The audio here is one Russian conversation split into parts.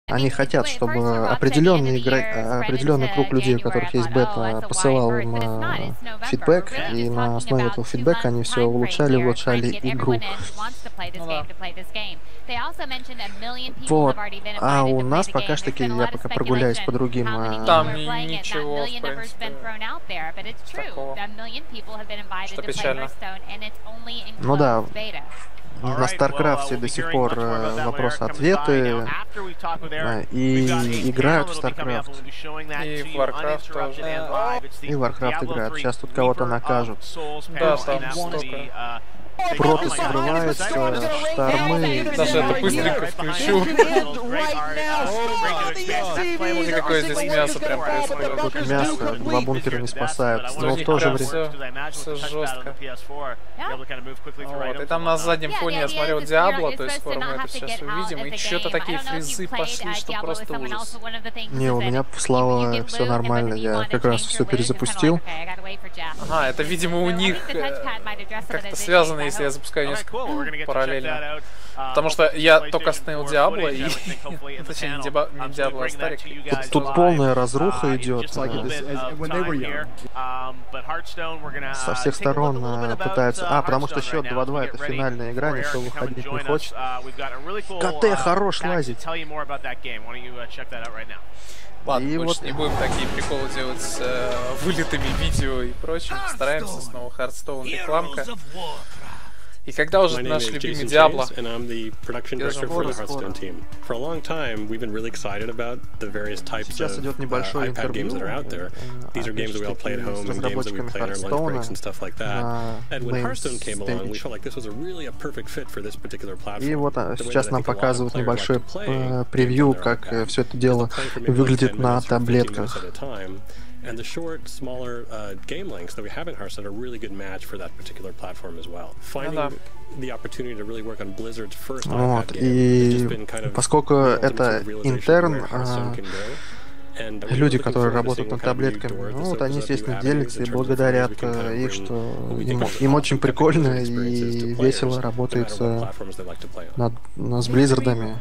Они хотят, чтобы определенный круг людей, у которых есть бета, посылал им фидбэк, и на основе этого фидбэка они все улучшали игру. Ну да. Вот. А у нас пока что таки, я пока прогуляюсь по другим... Там ничего, в принципе, такого, что печально. Ну да, на Старкрафте до сих пор вопросы-ответы, и играют в Старкрафт. И в Warcraft тоже. И в Warcraft играют. Сейчас тут кого-то накажут. Да, там столько. Проты срываются, штормы. Даже это быстренько включу. Смотри, какое здесь мясо прям происходит. Мясо, два бункера не спасают. Но в то же время... Все жестко. Вот. И там на заднем фоне я смотрел Диабло, то есть скоро мы это сейчас увидим. И что-то такие фризы пошли, что просто ужас. Не, у меня, слава, все нормально. Я как раз все перезапустил. Ага, это, видимо, у них как-то связано, если я запускаю несколько параллельно. Потому что я только остановил Диабло и... Точнее, не Диабло, а Старик. Тут полная разруха идет. Со всех сторон пытаются... потому что счет 2-2, это финальная игра, никто выходить не хочет. КТ хорош лазить. Ладно, и больше вот не будем такие приколы делать с вылетами видео и прочим. Стараемся снова. Хардстоун рекламка. И когда уже наш любимый Диабло? Сейчас идет небольшое интервью с разработчиками Хардстоуна И вот сейчас нам показывают небольшой превью, как все это дело выглядит на таблетках. And the short, smaller game lengths that we have in Hearthstone are a really good match for that particular platform as well. Finding the opportunity to really work on Blizzard's first iPad game has just been kind of поскольку это интерн, люди, которые работают над таблетками, ну вот они, естественно, делятся и благодарят их, что им очень прикольно и весело работается с Близзардами.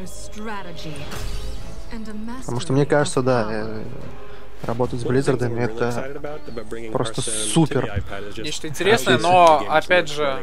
Потому что мне кажется, да, работать с Близзардами это просто супер. Нечто интересное, но опять же...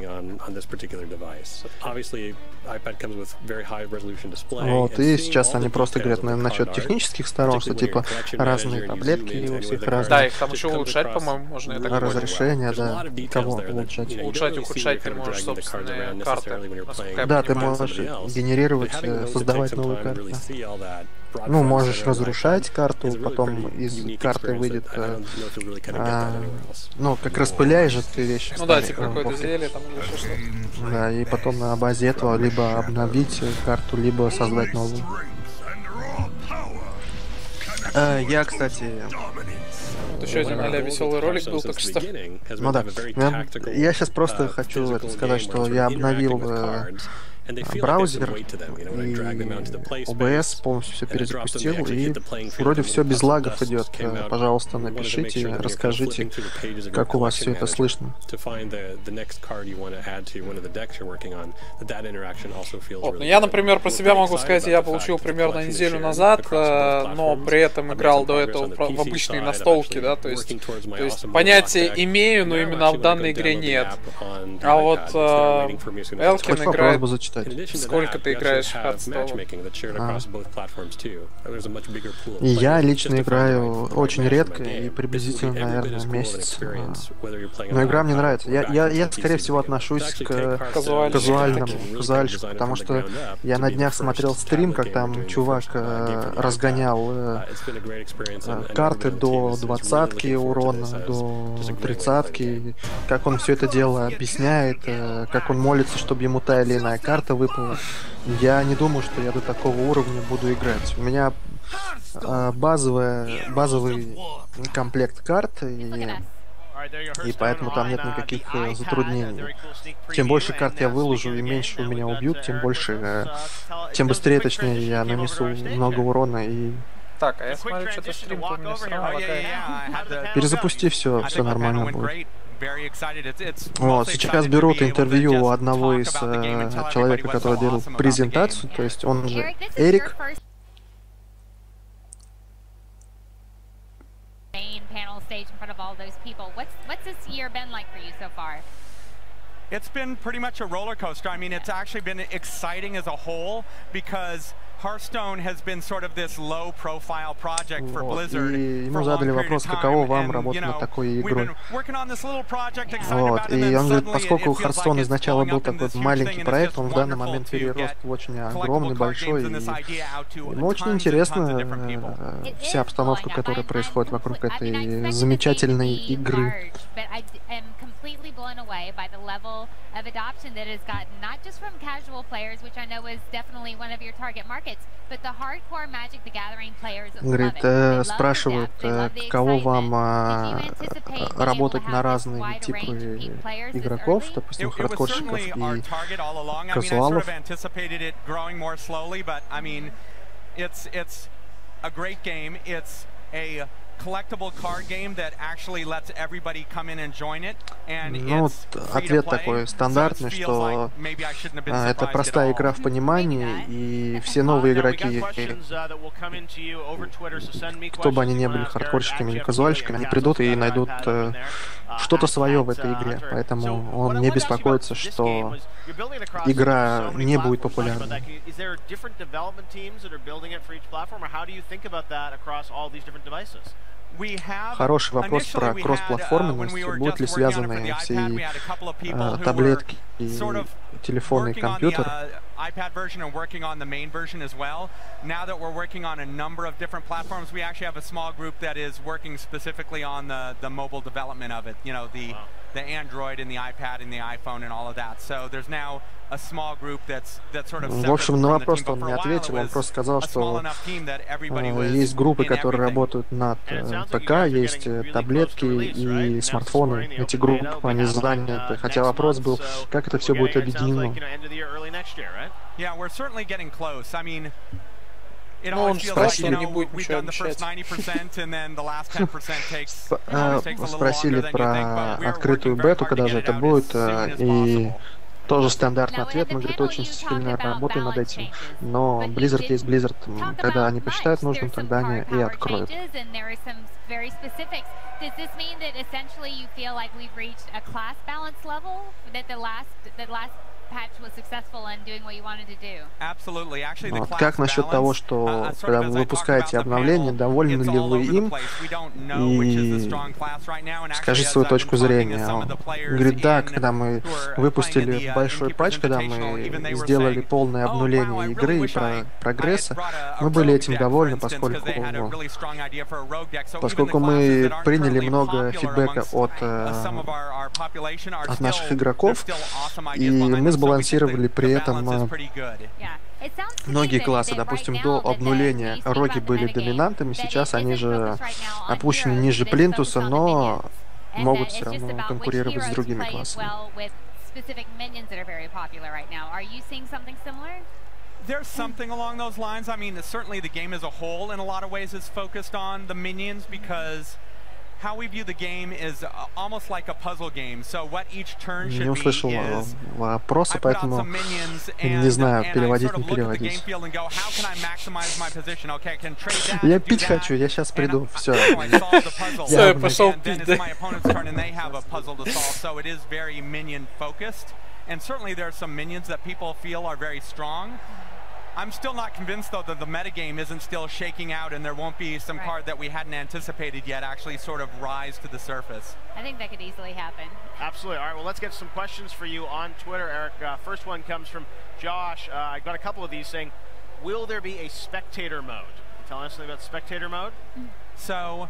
Вот, и сейчас они просто говорят насчет технических сторон, что типа разные таблетки у всех разные. Да, их там еще улучшать, по-моему, можно. Разрешение, да. Кого улучшать? Улучшать, ухудшать ты можешь собственные карты. Да, ты можешь генерировать, создавать новые карты. Ну, можешь разрушать карту, потом из карты выйдет, ну, как распыляешь же ты вещи. Ну да, типа какое-то зелье там или еще что-то. Да, и потом на базе этого либо обновить карту, либо создать новую. Я, кстати... Вот еще один а-ля веселый ролик был только что. Ну да, я сейчас просто хочу сказать, что я обновил браузер, и OBS полностью все перезапустил, и вроде все без лагов идет. Пожалуйста, напишите, расскажите, как у вас все это слышно. Вот, ну я, например, про себя могу сказать, я получил примерно неделю назад, но при этом играл до этого в обычные настолки, да, то есть понятие имею, но именно в данной игре нет. А вот Элкин играет... Сколько ты играешь в Hearthstone? И я лично играю очень редко и приблизительно, наверное, месяц. Но игра мне нравится. Я скорее всего, отношусь к казуальщику, потому что я на днях смотрел стрим, как там чувак разгонял карты до 20-ки урона, до 30-ки, как он все это дело объясняет, как он молится, чтобы ему та или иная карта выпала. Я не думаю, что я до такого уровня буду играть. У меня базовый комплект карт, и поэтому там нет никаких затруднений. Чем больше карт я выложу и меньше у меня убьют, тем быстрее, точнее, я нанесу много урона и... Так, а я смотрю, что-то стрим у меня сразу лагает. Перезапусти все нормально будет. Вот, сейчас берут интервью у одного из человека, который делал презентацию, то есть он же Эрик. main panel stage in front of all those people. What's this year been like for you so far? It's been pretty much a roller coaster. I mean, it's actually been exciting as a whole because Hearthstone has been sort of this low-profile project for Blizzard for a long period of time. And, you know, we've been working on this little project, excited about it, and then suddenly it feels like it's blowing up in this huge thing, and it's just wonderful to get collectible card games and this idea out to tons and tons of different people. Вся обстановка, которая происходит вокруг этой замечательной игры. Completely blown away by the level of adoption that has gotten, not just from casual players, which I know is definitely one of your target markets, but the hardcore Magic the Gathering players love it. Спрашивают, каково вам работать на разные типы игроков, допустим, хардкорщиков и казуалов. Collectible card game that actually lets everybody come in and join it. And ну, ответ такой стандартный, что это простая игра в понимании, и все новые игроки, кто бы они ни были, хардкорщиками или казуальщиками, они придут и найдут что-то свое в этой игре. Поэтому он не беспокоится, что игра не будет популярной. Хороший вопрос про кросс-платформенность. Будут ли связаны все таблетки, и телефоны и компьютер? iPad version and working on the main version as well. Now that we're working on a number of different platforms, we actually have a small group that is working specifically on the mobile development of it. You know, the Android and the iPad and the iPhone and all of that. So there's now a small group that's sort of separate. В общем, на вопрос он не ответил, он просто сказал, что есть группы, которые работают над ПК, есть таблетки и смартфоны. Эти группы, они заняты. Хотя вопрос был, как это все будет объединено. Yeah, we're certainly getting close. I mean, it always feels like, you know, we've done the first 90% and then the last 10% takes a little longer than you think, but we're открытую бету, когда же это будет, и тоже стандартный ответ. Мы, говорит, очень сильно работаем над этим. Но Blizzard есть Blizzard. Когда они посчитают нужным, тогда они и откроют. Does this mean that essentially you feel like we've reached a class balance level? That the last patch was successful in doing what you wanted to do? Absolutely. Actually, the class как насчет того, что когда вы выпускаете обновление, довольны ли вы им? И скажите свою точку зрения. Он говорит, да, когда мы выпустили большой патч, когда мы сделали полное обнуление игры и прогресса, мы были этим довольны, поскольку мы приняли много фидбэка от наших игроков, и мы сбалансировали при этом многие классы. Допустим, до обнуления роги были доминантами, сейчас они же опущены ниже плинтуса, но могут все равно конкурировать с другими классами. There's something along those lines. I mean, certainly the game as a whole in a lot of ways is focused on the minions because how we view the game is almost like a puzzle game. So what each turn should be is I put out some minions and I sort of look at the game field and go, how can I maximize my position? Okay, I can trade that, Я пить хочу, я сейчас приду. Все. Я пошел пить. Then it's my opponent's turn and they have a puzzle to solve. So it is very minion focused. And certainly there are some minions that people feel are very strong. I'm still not convinced, though, that the metagame isn't still shaking out and there won't be some card that we hadn't anticipated yet actually sort of rise to the surface. I think that could easily happen. Absolutely. All right, well, let's get some questions for you on Twitter, Eric. First one comes from Josh. I got a couple of these saying, will there be a spectator mode? Tell us something about spectator mode. So,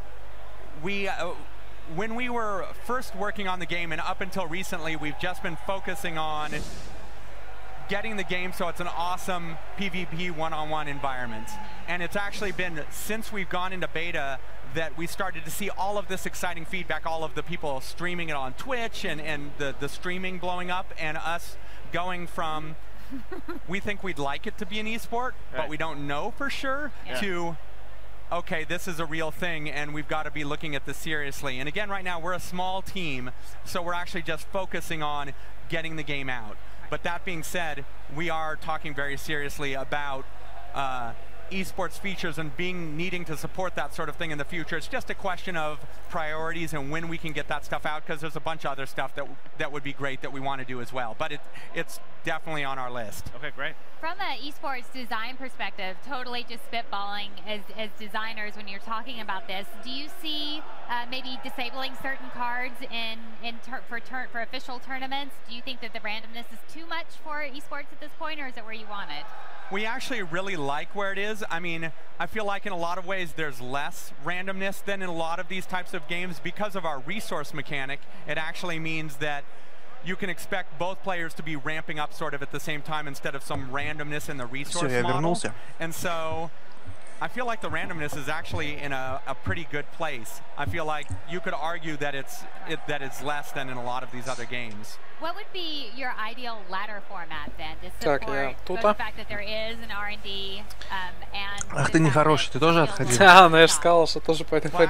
when we were first working on the game, and up until recently, we've just been focusing on getting the game so it's an awesome PvP one-on-one environment. And it's actually been since we've gone into beta that we started to see all of this exciting feedback, all of the people streaming it on Twitch and the streaming blowing up, and us going from we think we'd like it to be an esport, but we don't know for sure, to okay, this is a real thing and we've got to be looking at this seriously. And again, right now we're a small team, so we're actually just focusing on getting the game out. But that being said, we are talking very seriously about esports features and needing to support that sort of thing in the future. It's just a question of priorities and when we can get that stuff out, because there's a bunch of other stuff that would be great that we want to do as well. But it's definitely on our list. Okay, great. From an esports design perspective, totally just spitballing as designers when you're talking about this, do you see maybe disabling certain cards for official tournaments? Do you think that the randomness is too much for esports at this point, or is it where you want it? We actually really like where it is. I mean, I feel like in a lot of ways there's less randomness than in a lot of these types of games because of our resource mechanic. It actually means that you can expect both players to be ramping up sort of at the same time instead of some randomness in the resource model. And so I feel like the randomness is actually in a pretty good place. I feel like you could argue that it's less than in a lot of these other games. What would be your ideal ladder format then to support the fact that there is an R&D and... Ах, ты нехороший, ты тоже отходил? Да, но я же сказал, что тоже по этой В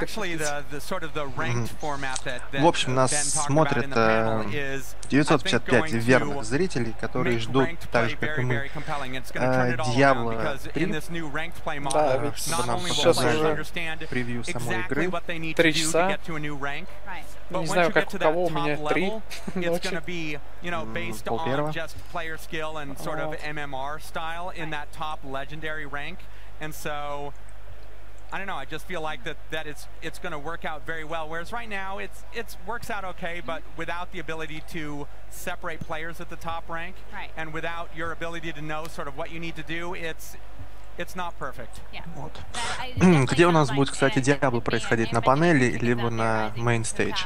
общем, нас смотрят 955 верных зрителей, которые ждут, так же, как и мы, Diablo 3. Да, ведь сейчас уже превью самой игры. 3 часа. Не знаю, как у кого, у меня 3 ночи. Полпервого. I don't know, I just feel like that it's going to work out very well. Whereas right now it works out okay, but without the ability to separate players at the top rank, and without your ability to know sort of what you need to do, it's not perfect. Вот. Где у нас будет, кстати, Diablo происходить? На панели либо на main stage?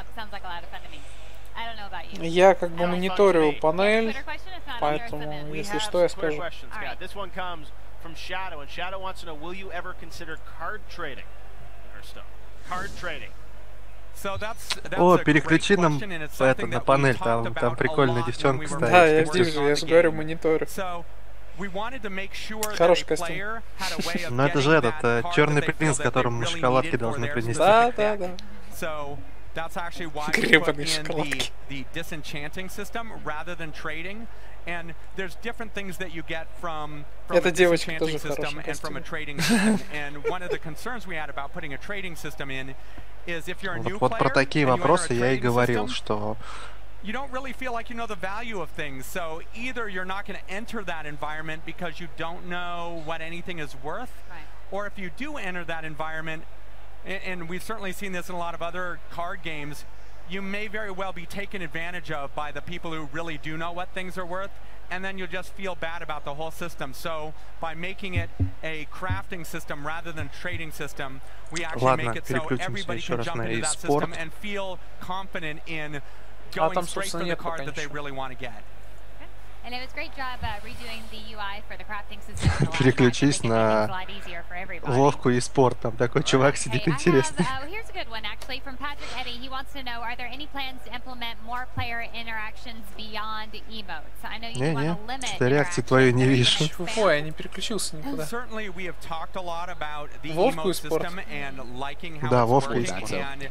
Я как бы мониторю панель, поэтому, если что, я скажу. From Shadow, and Shadow wants to know, will you ever consider card trading in Hearthstone? Card trading. О, переключи нам это на панель, там прикольная девчонка стоит. Да, я вижу, я же говорю, мониторю. Хороший костюм. Но это же этот черный принц, которому мы шоколадки должны принести. Да, да, да. That's actually why we put in the disenchanting system rather than trading. And there's different things that you get from a disenchanting system and from a trading system. And one of the concerns we had about putting a trading system in is if you're a new player, вот про такие вопросы я и говорил, что you don't really feel like you know the value of things. So either you're not going to enter that environment because you don't know what anything is worth, or if you do enter that environment, and we've certainly seen this in a lot of other card games, you may very well be taken advantage of by the people who really do know what things are worth, and then you'll just feel bad about the whole system. So by making it a crafting system rather than trading system, we actually make it so everybody can jump into that system and feel confident in going straight for the card that they really want to get. And it was a great job redoing the UI for the crafting system. Переключись на Вовку и спорт, там такой чувак сидит интересный. Here's a good one actually from Patrick Eddy. He wants to know, are there any plans to implement more player interactions beyond emotes? I know you want to limit. Что-то реакции твоей не вижу. Ой, я не переключился никуда. Вовку и спорт. Да, Вовка и спорт.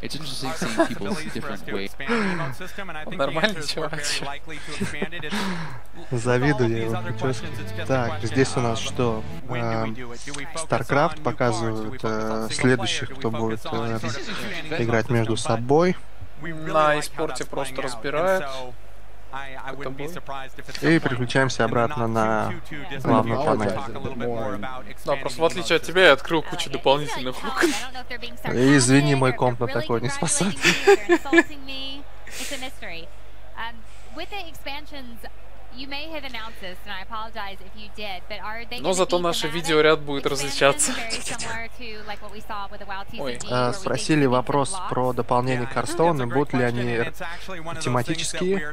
Нормальный чувак. Завидую я его. Так, здесь у нас что? StarCraft показывают следующих, кто будет играть между собой. На eSport'е просто разбирают. И переключаемся обратно на главную панель. Да, просто в отличие от тебя я открыл кучу дополнительных окон. И извини, мой комп на такой не способен. Но зато наше видеоряд будет различаться. Спросили вопрос про дополнение к Hearthstone, будут ли они тематические.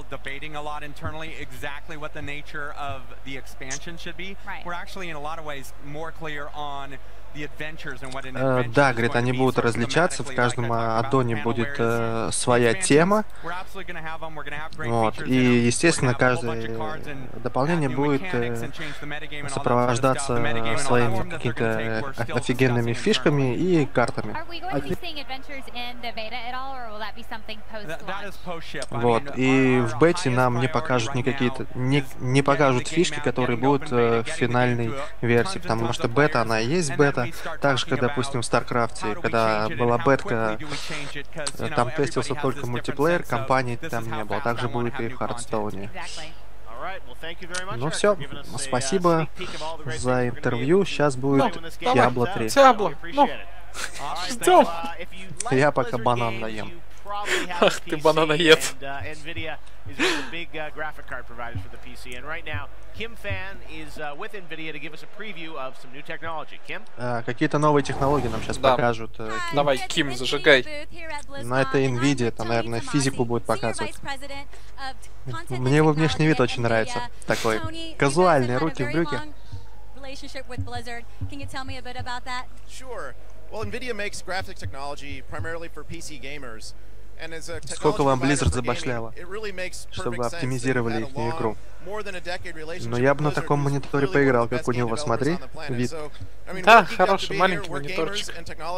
Да, говорит, они будут различаться, в каждом аддоне будет своя тема. Вот. И, естественно, каждая дополнение будет сопровождаться своими какими-то офигенными фишками и картами. Вот, и в бете нам не покажут не покажут фишки, которые будут в финальной версии, потому что бета, она и есть бета, так же, как, допустим, в StarCraft, когда была бетка, там тестился только мультиплеер, компании там не было, также будет и в Hearthstone. Ну все, спасибо за интервью, сейчас будет Diablo 3. Diablo, ну, ждем. Я пока банан наем. Ах ты бананоед. Какие-то новые технологии нам сейчас покажут. Давай, Ким, зажигай. Но это NVIDIA, там, наверное, физику будет показывать. Мне его внешний вид очень нравится. Такой казуальный, руки в брюки. Сколько вам Blizzard забашляла, чтобы оптимизировали их игру? Но я бы на таком мониторе поиграл, как у него, смотри, вид. Да, хороший маленький мониторчик.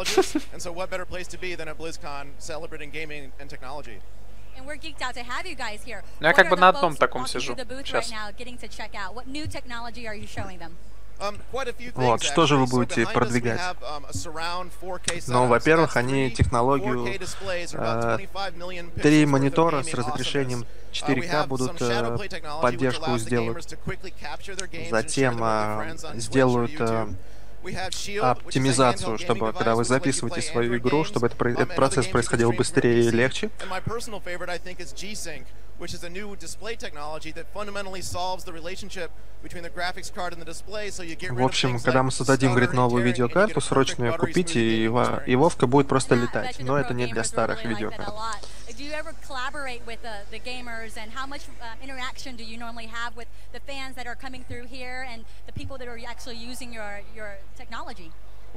Я как бы на одном таком сижу сейчас. Вот, что же вы будете продвигать? Ну, во-первых, они технологию 3 монитора с разрешением 4К будут поддержку сделать. Затем сделают оптимизацию, чтобы когда вы записываете свою игру, чтобы этот процесс происходил быстрее и легче. Which is a new display technology that fundamentally solves the relationship between the graphics card and the display, so you get rid of. В общем, когда мы создадим, говорит, новую видеокарту, срочно ее купите, и Вовка будет просто летать. Но это не для старых видеокарт. Do you ever collaborate with the gamers, and how much interaction do you normally have with the fans that are coming through here and the people that are actually using your technology?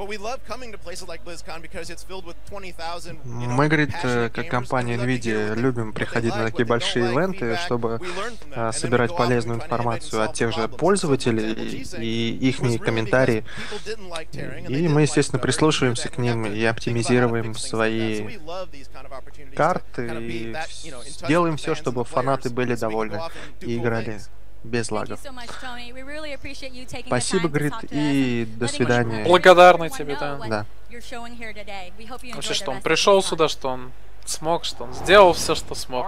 Мы, говорит, как компания NVIDIA, любим приходить на такие большие ивенты, чтобы собирать полезную информацию от тех же пользователей и их комментарии. И мы, естественно, прислушиваемся к ним и оптимизируем свои карты, и делаем все, чтобы фанаты были довольны и играли без лагов. Спасибо, говорит, и до свидания. Благодарны тебе, да. Да. Вообще, что он пришел сюда, что он смог, что он сделал все, что смог.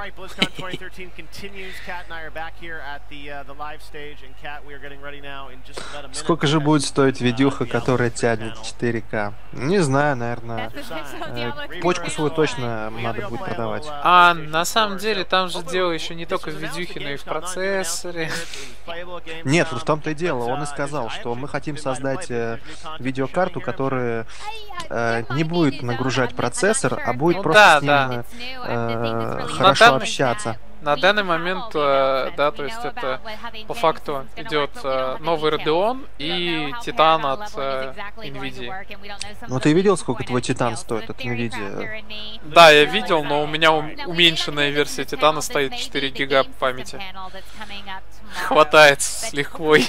Сколько же будет стоить видюха, которая тянет 4К? Не знаю, наверное. Почку свою точно надо будет продавать. А на самом деле там же дело еще не только в видюхе, но и в процессоре. Нет, вот в том-то и дело. Он и сказал, что мы хотим создать видеокарту, которая не будет нагружать процессор, а будет просто с ним хорошо общаться. На данный момент, да, то есть это по факту идет новый Radeon и Titan от NVIDIA. Ну ты видел, сколько твой Titan стоит от NVIDIA? Да, я видел, но у меня уменьшенная версия Titan стоит 4 гига памяти. Хватает с лихвой.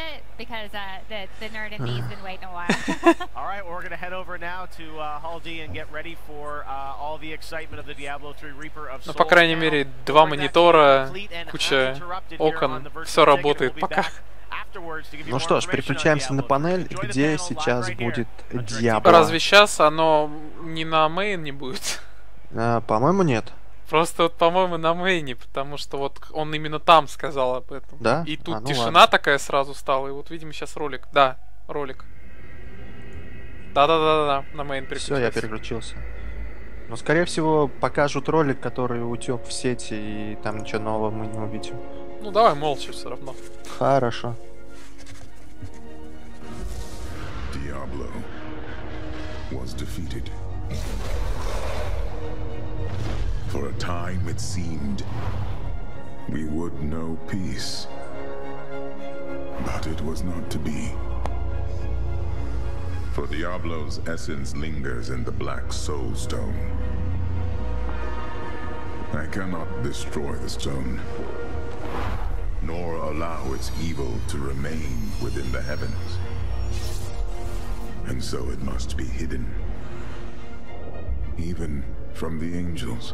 Ну, по крайней мере, 2 монитора, куча окон, все работает пока. Ну что ж, переключаемся на панель, где сейчас будет Diablo. Разве сейчас оно не на мейн не будет? По-моему, нет. Просто вот, по-моему, на мейне, потому что вот он именно там сказал об этом. Да? И тут ну тишина ладно. такая сразу стала, и вот видим сейчас ролик. Да, ролик. Да-да-да-да, на мейн переключился. Все, я переключился. Но, скорее всего, покажут ролик, который утек в сети, и там ничего нового мы не увидим. Ну, давай молча все равно. Хорошо. Diablo was defeated. For a time it seemed we would know peace, but it was not to be. For Diablo's essence lingers in the Black Soul Stone. I cannot destroy the stone, nor allow its evil to remain within the heavens. And so it must be hidden, even from the angels.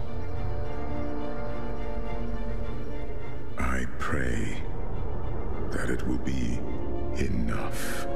I pray that it will be enough.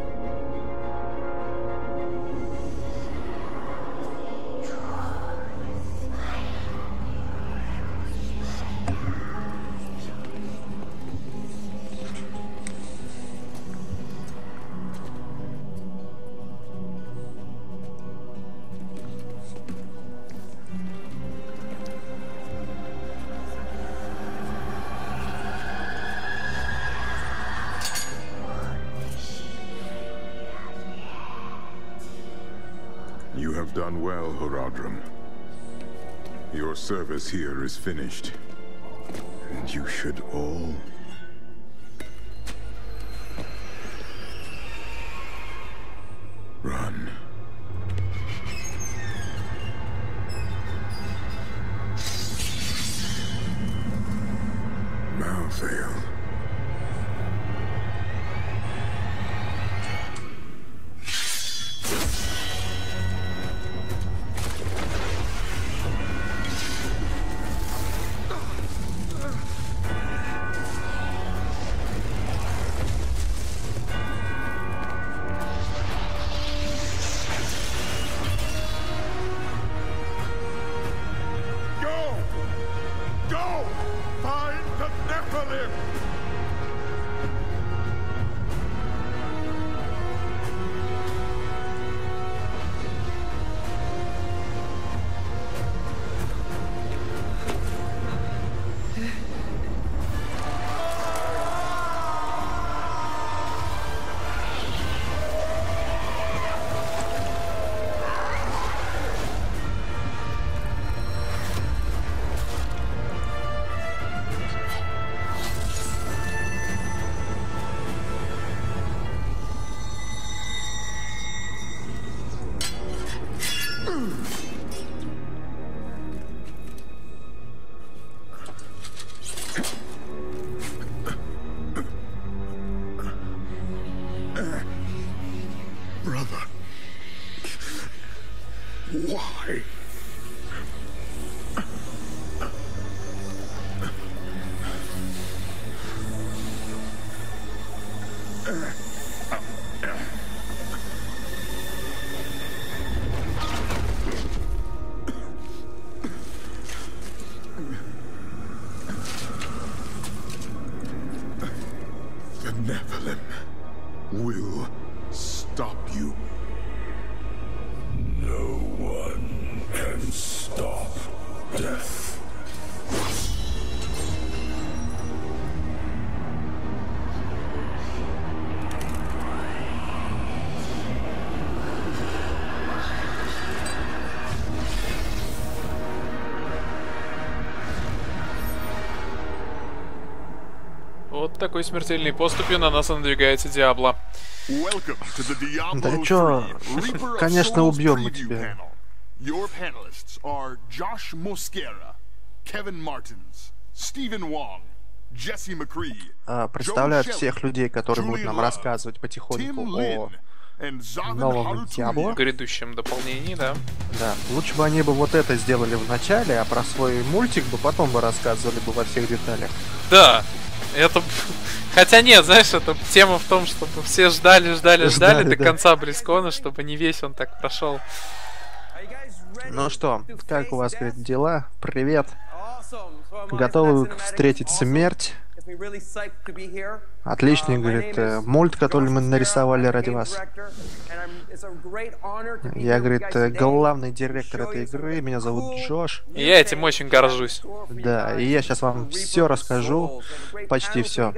You have done well, Horadrim. Your service here is finished, and you should all run. Malthael. Brother, why? The Nephilim will stop you. No one can stop death. Вот такой смертельной поступью на нас надвигается Диабло. Да чё, конечно, убьем мы тебя. Your panelists are Josh Mosquera, Kevin Martins, Stephen Wong, Jesse McCree, представляют всех людей, которые будут нам рассказывать потихоньку о новом Диабло. В грядущем дополнении, да. Да, лучше бы они бы вот это сделали в начале, а про свой мультик бы потом бы рассказывали бы во всех деталях. Да, это... Хотя нет, знаешь, это тема в том, чтобы все ждали до конца Близкона, чтобы не весь он так прошел. Ну что, как у вас, говорит, дела? Привет. Готовы встретить смерть? Отличный, говорит, мульт, который мы нарисовали ради вас. Я, говорит, главный директор этой игры, меня зовут Джош. И я этим очень горжусь. Да, и я сейчас вам все расскажу, почти все.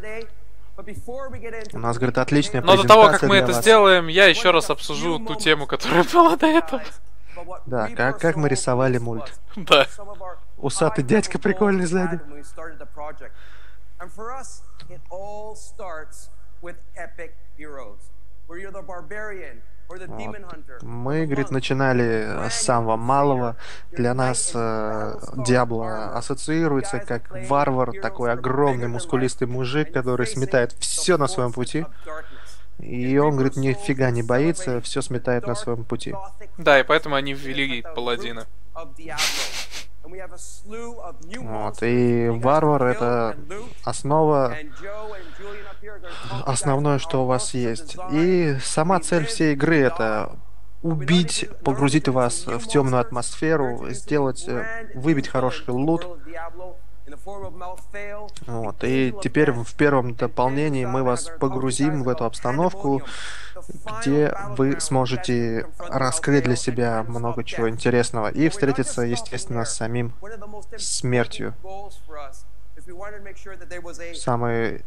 У нас, говорит, отличная презентация. Но до того, как мы это сделаем, я еще раз обсужу ту тему, которая была до этого. Да, как мы рисовали мульт. Да. Усатый дядька прикольный сзади. And for us, it all starts with epic heroes. Where you're the barbarian, Вот. Мы, говорит, начинали с самого малого. Для нас Диабло ассоциируется как варвар, такой огромный мускулистый мужик, который сметает все на своем пути. И он, говорит, нифига не боится, все сметает на своем пути. Да, и поэтому они ввели паладина. Вот, и варвар — это основное, что у вас есть. И сама цель всей игры — это убить, погрузить вас в темную атмосферу, выбить хороший лут. Вот, и теперь в первом дополнении мы вас погрузим в эту обстановку, где вы сможете раскрыть для себя много чего интересного и встретиться, естественно, с самим смертью. Самый...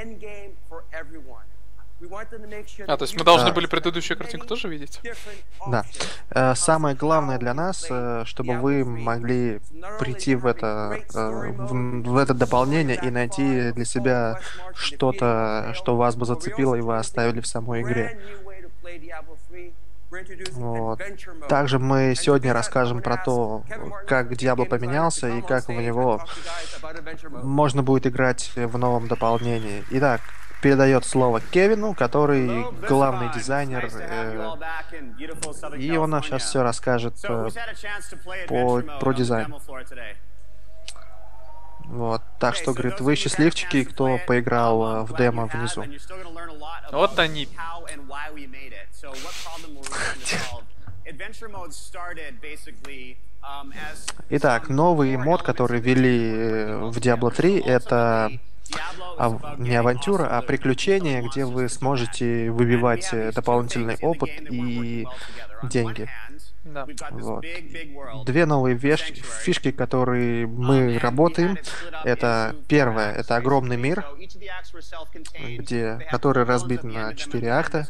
То есть мы должны были предыдущую картинку тоже видеть? Да. Самое главное для нас, чтобы вы могли прийти в это дополнение и найти для себя что-то, что вас бы зацепило и вы оставили в самой игре. Вот. Также мы сегодня расскажем про то, как Диабло поменялся и как в него можно будет играть в новом дополнении. Итак, передает слово Кевину, который главный дизайнер, и он нам сейчас все расскажет про дизайн. Вот, так что, говорит, вы счастливчики, кто поиграл в демо внизу. Вот они. Итак, новый мод, который ввели в Diablo 3, это не авантюра, а приключения, где вы сможете выбивать дополнительный опыт и деньги. Да. Вот. Две новые фишки, которые мы работаем. Это первое, это огромный мир, который разбит на 4 акта.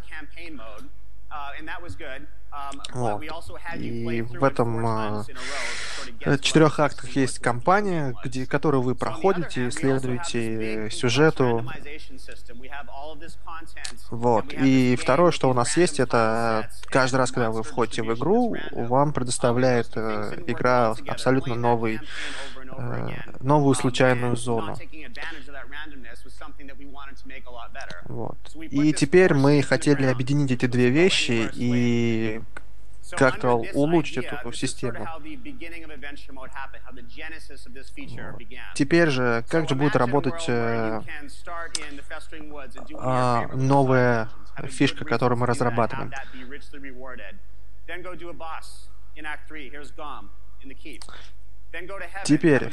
Вот. И в этом 4 актах есть кампания, которую вы проходите, исследуете сюжету. Вот. И второе, что у нас есть, это каждый раз, когда вы входите в игру, вам предоставляет игра абсолютно новую случайную зону. Вот. И теперь мы хотели объединить эти две вещи и как-то улучшить эту систему. Теперь же, как же будет работать новая фишка, которую мы разрабатываем? Теперь,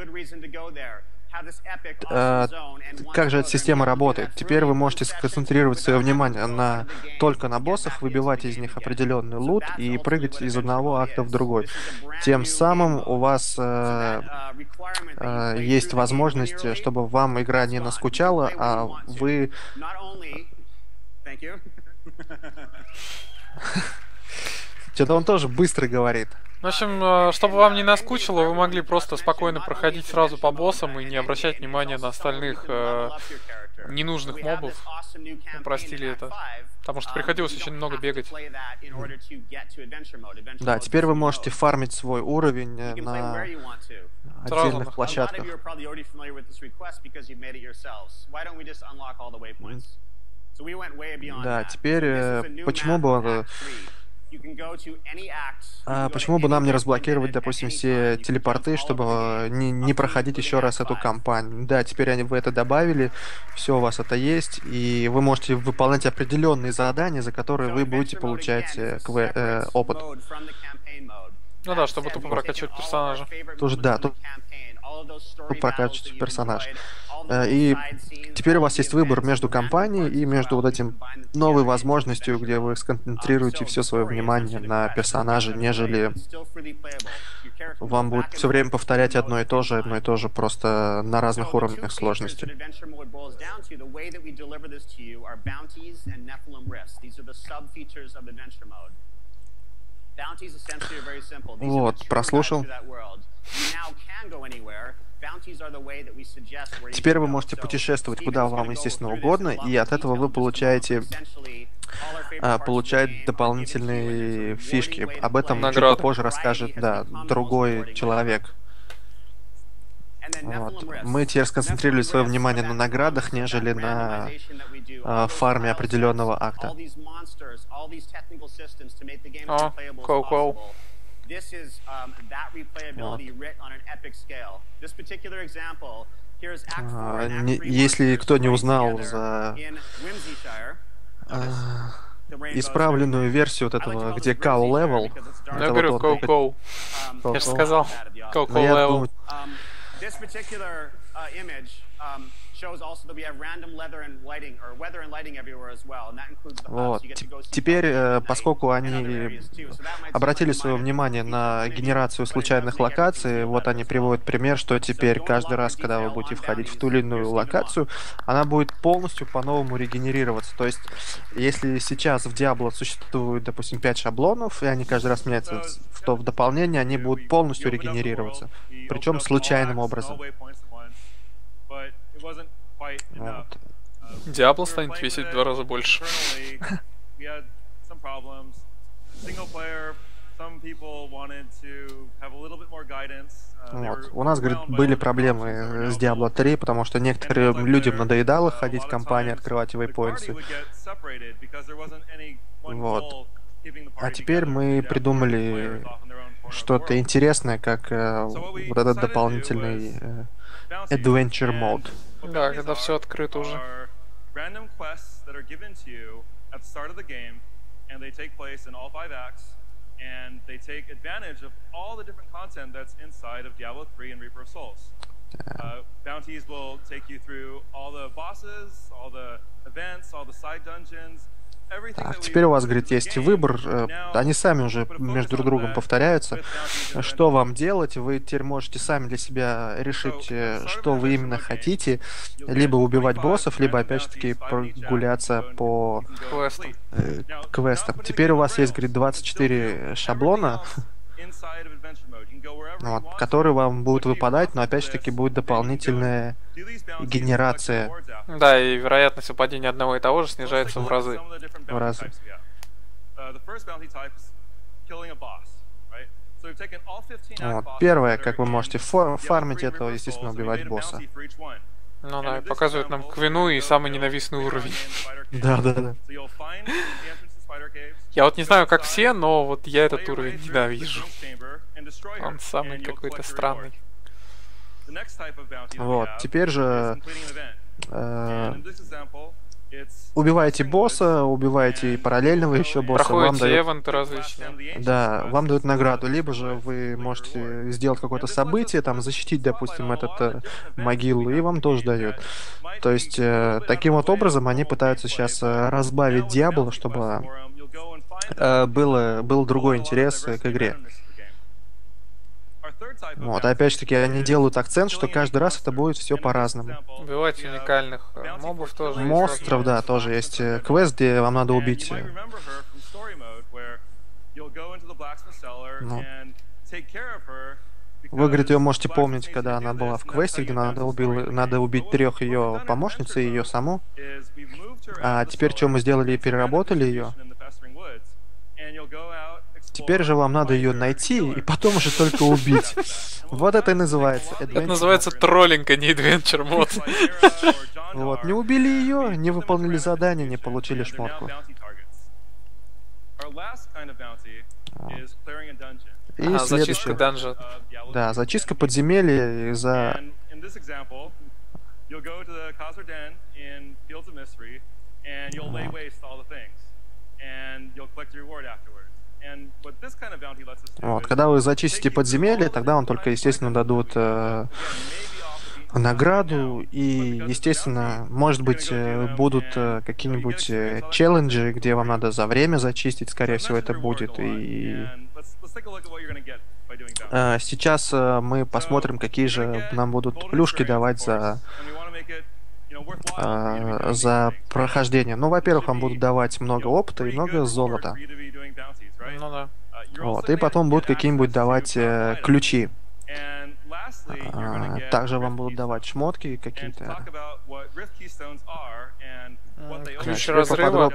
как же эта система работает? Теперь вы можете сконцентрировать свое внимание только на боссах, выбивать из них определенный лут и прыгать из одного акта в другой. Тем самым у вас есть возможность, чтобы вам игра не наскучала, а вы... Что-то он тоже быстро говорит. В общем, чтобы вам не наскучило, вы могли просто спокойно проходить сразу по боссам и не обращать внимания на остальных ненужных мобов. Упростили это. Потому что приходилось очень много бегать. Да, теперь вы можете фармить свой уровень на отдельных площадках. Да, теперь почему бы нам не разблокировать, допустим, все телепорты, чтобы не проходить еще раз эту кампанию? Да, теперь вы это добавили, все у вас это есть, и вы можете выполнять определенные задания, за которые вы будете получать опыт. Ну да, чтобы тупо прокачивать персонажа. Тоже, да, тут прокачивать персонаж. И теперь у вас есть выбор между кампанией и между вот этим новой возможностью, где вы сконцентрируете все свое внимание на персонаже, нежели вам будет все время повторять одно и то же, просто на разных уровнях сложности. Вот, прослушал. Теперь вы можете путешествовать куда вам, естественно, угодно, и от этого вы получаете получать дополнительные фишки. Об этом чуть попозже расскажет, да, другой человек. Вот. Мы теперь сконцентрировали свое внимание на наградах, нежели на фарме определенного акта. О, коу-коу. Если кто не узнал за исправленную версию вот этого, где cow level. Я говорю коу-коу. Я же сказал коу-коу level. Вот. Теперь, поскольку они обратили свое внимание на генерацию случайных локаций, вот они приводят пример, что теперь каждый раз, когда вы будете входить в ту или иную локацию, она будет полностью по-новому регенерироваться. То есть, если сейчас в Diablo существует, допустим, 5 шаблонов, и они каждый раз меняются, то в дополнение они будут полностью регенерироваться. Причем случайным образом. Вот. Диабло станет весить в 2 раза больше. Вот. У нас, говорит, были проблемы с Diablo 3, потому что некоторым людям надоедало ходить в компании, открывать вейпоинты. Вот. А теперь мы придумали что-то интересное, как вот этот дополнительный Adventure Mode. Да, когда все открыто уже. Bounties will take you through all the bosses, all the events, all the side dungeons. Теперь у вас, говорит, есть выбор, они сами уже между друг другом повторяются. Что вам делать? Вы теперь можете сами для себя решить, что вы именно хотите. Либо убивать боссов, либо, опять же таки, прогуляться по квестам. Теперь у вас есть, говорит, 24 шаблона, вот, которые вам будут выпадать, но, опять же таки, будет дополнительная генерация. Да, и вероятность выпадения одного и того же снижается в разы. В разы. Вот. Первое, как вы можете фармить, это, естественно, убивать босса. Ну да, показывают нам Квину и самый ненавистный уровень. Да. Я вот не знаю, как все, но вот я этот уровень ненавижу. Он самый какой-то странный. Вот, теперь же убиваете босса, убиваете параллельного еще босса. Проходите эвенты различные. Да, вам дают награду. Либо же вы можете сделать какое-то событие, там, защитить, допустим, этот могилу, и вам тоже дают. То есть, таким вот образом они пытаются сейчас разбавить Diablo, чтобы был другой интерес к игре. Вот, опять же таки, они делают акцент, что каждый раз это будет все по-разному. Убивать уникальных мобов тоже. Монстров, да, тоже есть квест, где вам надо убить. Ну. Вы, говорит, ее можете помнить, когда она была в квесте, где надо убить 3 ее помощниц и ее саму. А теперь что мы сделали и переработали ее. Теперь же вам надо ее найти и потом уже только убить. Вот это и называется Adventure. Это называется троллинг, а не Adventure мод. Вот, не убили ее, не выполнили задание, не получили шмотку. И зачистка данжа. Да, зачистка подземелья за... Вот, когда вы зачистите подземелье, тогда вам только, естественно, дадут награду, и, естественно, может быть, будут какие-нибудь челленджи, где вам надо за время зачистить, скорее всего, это будет. И сейчас мы посмотрим, какие же нам будут плюшки давать за прохождение. Ну, во-первых, вам будут давать много опыта и много золота. Ну да. Вот, и потом будут какие-нибудь давать ключи. Также вам будут давать шмотки какие-то. Ключ разрыва.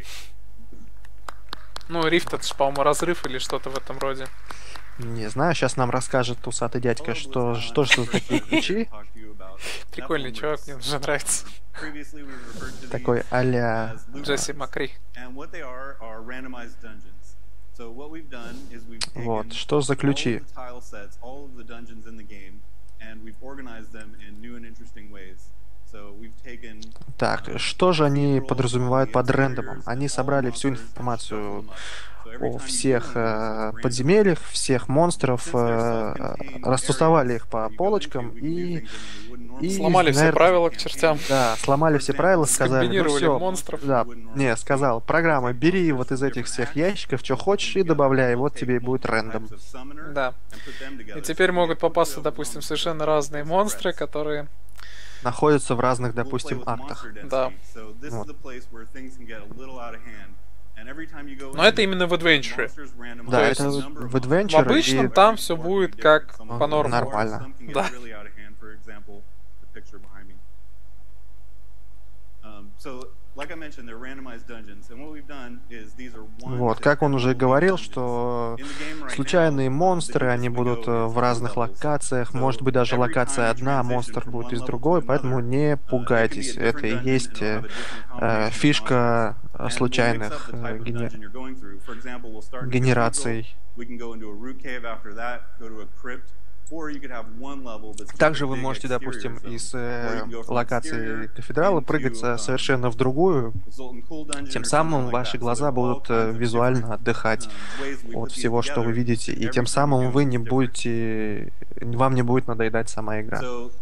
Ну, рифт это же, по-моему, разрыв или что-то в этом роде. Не знаю, сейчас нам расскажет усатый дядька, что же за такие ключи. Прикольный чувак, мне уже нравится. Такой а-ля Джесси Макри. Вот, что за ключи? Так, что же они подразумевают под рандомом? Они собрали всю информацию о всех подземельях, всех монстров, растусовали их по полочкам и сломали все правила к чертям. Да, сломали все правила, сказали, ну все, монстров. Да, не, сказал, программа, бери вот из этих всех ящиков, что хочешь, и добавляй, вот тебе и будет рандом. Да. И теперь могут попасться, допустим, совершенно разные монстры, которые находятся в разных, допустим, актах. Да. Вот. Но это именно в Adventure. Да, это в Adventure. В обычном там все будет как по норму. Нормально. Да. Вот, как он уже говорил, что случайные монстры, они будут в разных локациях, может быть даже локация одна, монстр будет из другой, поэтому не пугайтесь, это и есть фишка случайных генераций. Также вы можете, допустим, из локации кафедрала прыгать совершенно в другую. Тем самым ваши глаза будут визуально отдыхать от всего, что вы видите, и тем самым вы не будете, вам не будет надоедать сама игра.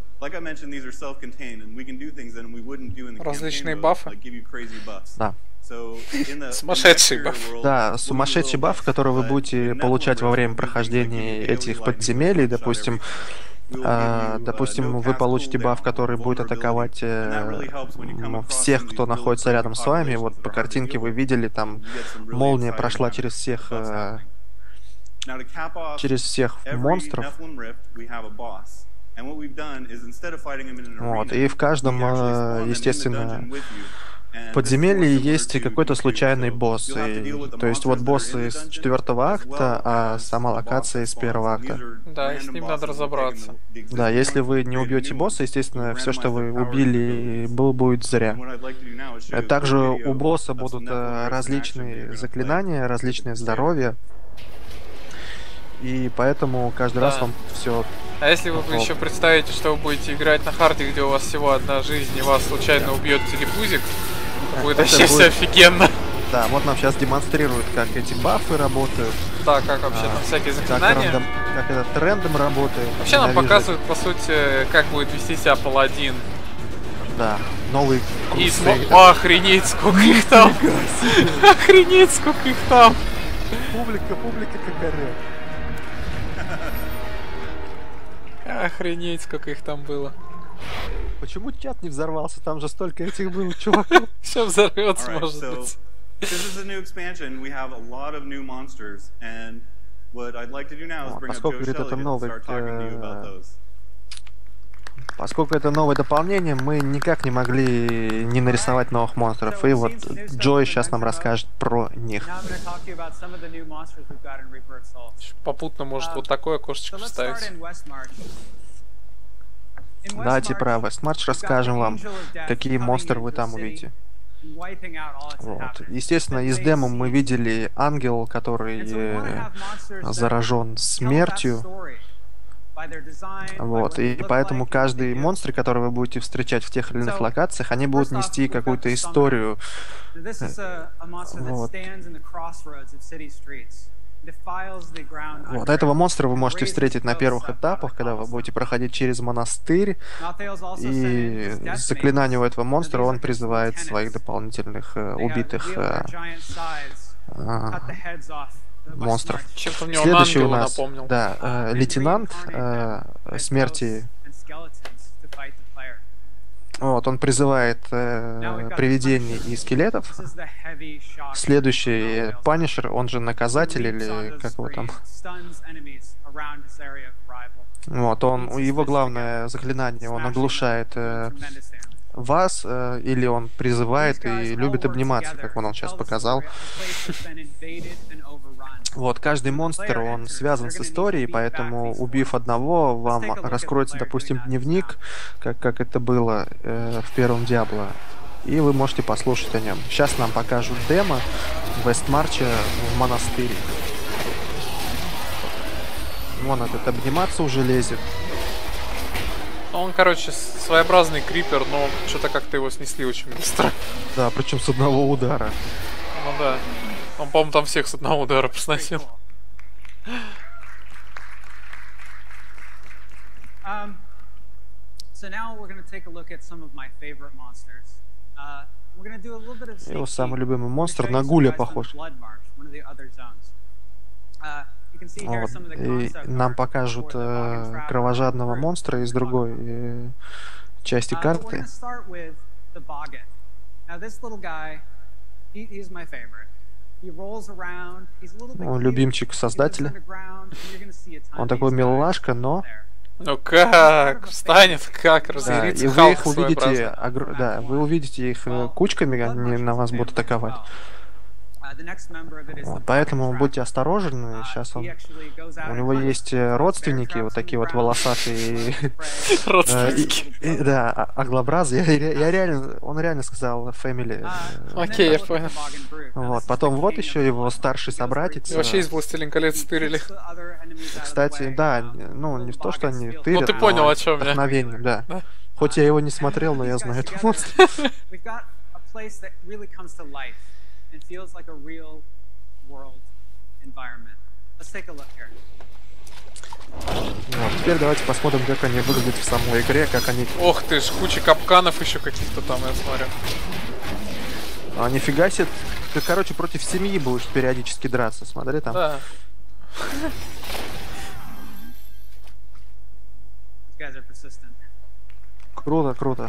Различные бафы. Да. Сумасшедший баф. Да, сумасшедший баф, который вы будете получать во время прохождения этих подземелий, допустим, вы получите баф, который будет атаковать всех, кто находится рядом с вами. Вот по картинке вы видели, там молния прошла через всех монстров. Вот, и в каждом, естественно, подземелье есть какой-то случайный босс. То есть вот босс из 4-го акта, а сама локация из 1-го акта. Да, и с ним надо разобраться. Да, если вы не убьете босса, естественно, все, что вы убили, будет зря. Также у босса будут различные заклинания, различные здоровья. И поэтому каждый раз вам все. А если вы еще представите, что вы будете играть на харде, где у вас всего одна жизнь, и вас случайно убьет телепузик, будет вообще все офигенно. Да, вот нам сейчас демонстрируют, как эти бафы работают. Да, как вообще там всякие заклинания. Как этот рандом работает. Вообще нам показывают, по сути, как будет вести себя паладин. Да, новый крусейдер. Охренеть, сколько их там! Охренеть, сколько их там! Публика как горят. Охренеть, сколько их там было. Почему чат не взорвался? Там же столько этих было, чуваков. Все взорвется, может быть. Поскольку, говорит, это новый... Поскольку это новое дополнение, мы никак не могли не нарисовать новых монстров. И вот Джой сейчас нам расскажет про них. Попутно может вот такое окошечко вставить. Давайте про Westmarch расскажем вам, какие монстры вы там увидите. Вот. Естественно, из демо мы видели ангел, который заражен смертью. Вот, и поэтому каждый монстр, который вы будете встречать в тех или иных локациях, они будут нести какую-то историю. Вот. Вот этого монстра вы можете встретить на первых этапах, когда вы будете проходить через монастырь. И заклинание у этого монстра, он призывает своих дополнительных убитых монстров. Следующий у нас, да, лейтенант смерти. Вот, он призывает привидений и скелетов. Следующий Панишер, он же Наказатель, или как его там. Вот, его главное заклинание, он оглушает вас, или он призывает и любит обниматься, как он сейчас показал. Вот, каждый монстр, он связан с историей, поэтому, убив одного, вам раскроется, допустим, дневник, как это было в первом Диабло, и вы можете послушать о нем. Сейчас нам покажут демо Вестмарча в монастыре. Вон этот обниматься уже лезет. Он, короче, своеобразный крипер, но что-то как-то его снесли очень быстро. Да, причем с одного удара. Ну да. Он, по-моему, там всех с одного удара посносил. Его самый любимый монстр на Гуля похож. Вот. И нам покажут кровожадного монстра из другой части карты. Он любимчик создателя. Он такой милашка, но... Ну как? Встанет, как разъярится. Да, и вы их увидите, да, вы увидите их кучками, они на вас будут атаковать. Вот, поэтому будьте осторожны. Сейчас у него есть родственники, вот такие вот волосатые. Родственники. Да, оглообразы. Он реально сказал family. Окей, я понял. Вот, потом вот еще его старший собратец. И вообще из «Властелин колец» тырили. Кстати, да, ну не то, что они тырят. Ну ты понял, о чем я. Да. Хоть я его не смотрел, но я знаю эту монстра. It feels like a real world environment. Let's take a look here. Вот, теперь давайте посмотрим, как они выглядят в самой игре, как они... Ох ты ж, куча капканов еще каких-то там, я смотрю. А нифига себе, ты, короче, против семьи будешь периодически драться, смотри там. Да. Круто, круто.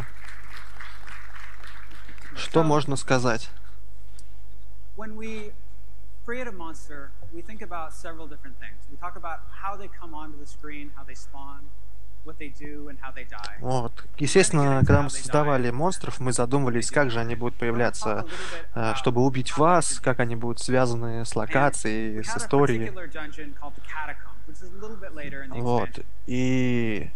Что можно сказать? When we create a monster, we think about several different things. We talk about how they come onto the screen, how they spawn, what they do, and how they die. Вот. Естественно, когда мы создавали монстров, мы задумывались, как же они будут появляться, чтобы убить вас, как они будут связаны с локацией, с историей. Вот. И...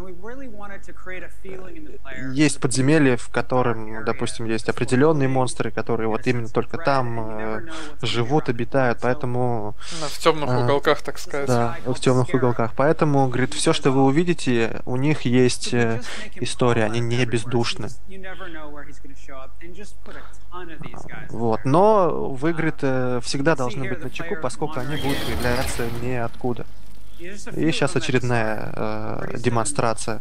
есть подземелье, в котором, допустим, есть определенные монстры, которые вот именно только там живут, обитают, поэтому... В темных уголках, так сказать. Да, в темных уголках. Поэтому, говорит, все, что вы увидите, у них есть история, они не бездушны. Вот. Но вы, говорит, всегда должны быть начеку, поскольку они будут появляться ниоткуда. И сейчас очередная демонстрация.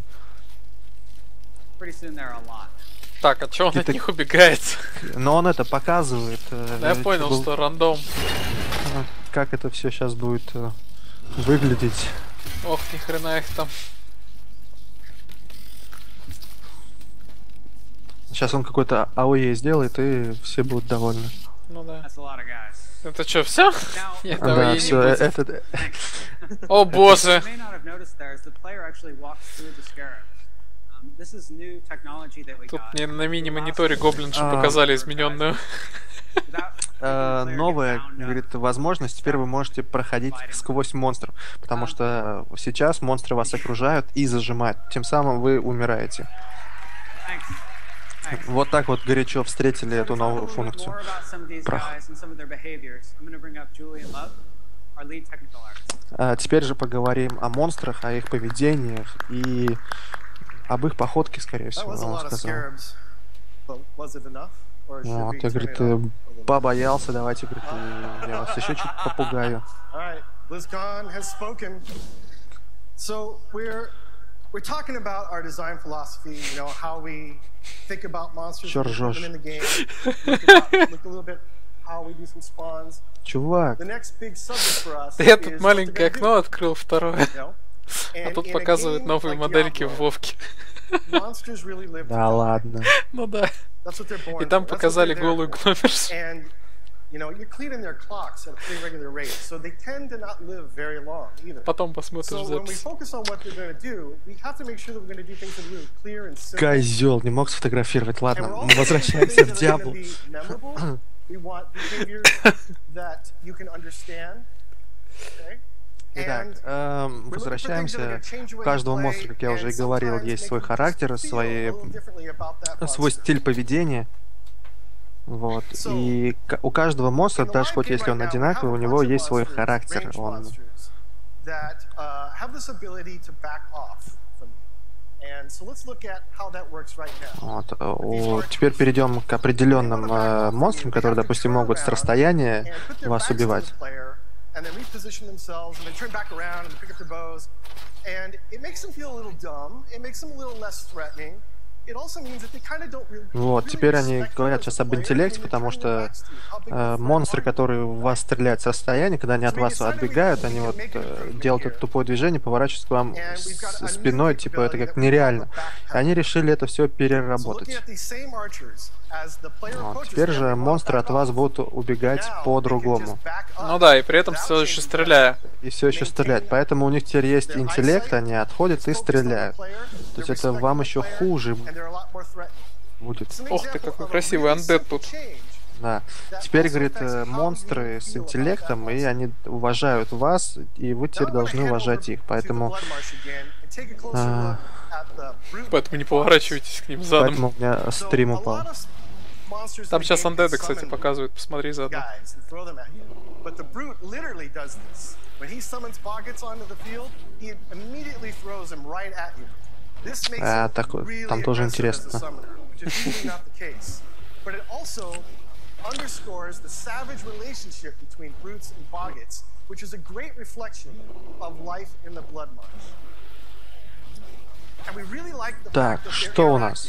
Так, а чё он от них убегает? Но он это показывает. Да, я понял, что рандом. Как это все сейчас будет выглядеть. Ох, ни хрена их там. Сейчас он какой-то АОЕ сделает, и все будут довольны. Ну да. Это что, все? Нет, да, все, это... О боже! Тут мне на мини-мониторе гоблиншу показали измененную. Новая, говорит, возможность. Теперь вы можете проходить сквозь монстров, потому что сейчас монстры вас окружают и зажимают. Тем самым вы умираете. Вот так вот горячо встретили эту новую функцию. Теперь же поговорим о монстрах, о их поведениях и об их походке, скорее всего, он сказал. Вот, я, говорит, побоялся, давайте, говорит, я вас еще чуть попугаю. We're talking about our design philosophy, you know, how we think about monsters in the game, look a little bit how we do some spawns. Чувак, the next big subject for us я тут маленькое окно открыл, второе. А тут показывают новые модельки в Вовке. Да ладно. Ну да. И там показали голую Гномершу. Потом посмотришь запись. Козел, не мог сфотографировать. Ладно, мы возвращаемся в Диаблу. Итак, возвращаемся. У каждого монстра, как я уже и говорил, есть свой характер, свой стиль поведения. Вот. И у каждого монстра, даже хоть если он одинаковый, у него есть свой характер. Он... Вот. Теперь перейдем к определенным монстрам, которые, допустим, могут с расстояния вас убивать. And then reposition themselves, and they turn back around and pick up their bows, and it makes them feel a little dumb. It makes them a little less threatening. Вот, теперь они говорят сейчас об интеллекте, потому что монстры, которые в вас стреляют с расстояния, когда они от вас отбегают, они вот делают это тупое движение, поворачиваются к вам спиной, типа это как нереально. И они решили это все переработать. Вот, теперь же монстры от вас будут убегать по-другому. Ну да, и при этом все еще стреляя. И все еще стрелять. Поэтому у них теперь есть интеллект, они отходят и стреляют. То есть это вам еще хуже будет. Ох ты, какой красивый андед тут. Да. Теперь, говорит, монстры с интеллектом, и они уважают вас, и вы теперь должны уважать их. Поэтому... Поэтому не поворачивайтесь к ним задом. Поэтому у меня стрим упал. Там сейчас андеды, кстати, показывают. Посмотри задом. Так, там тоже интересно. Так, что у нас?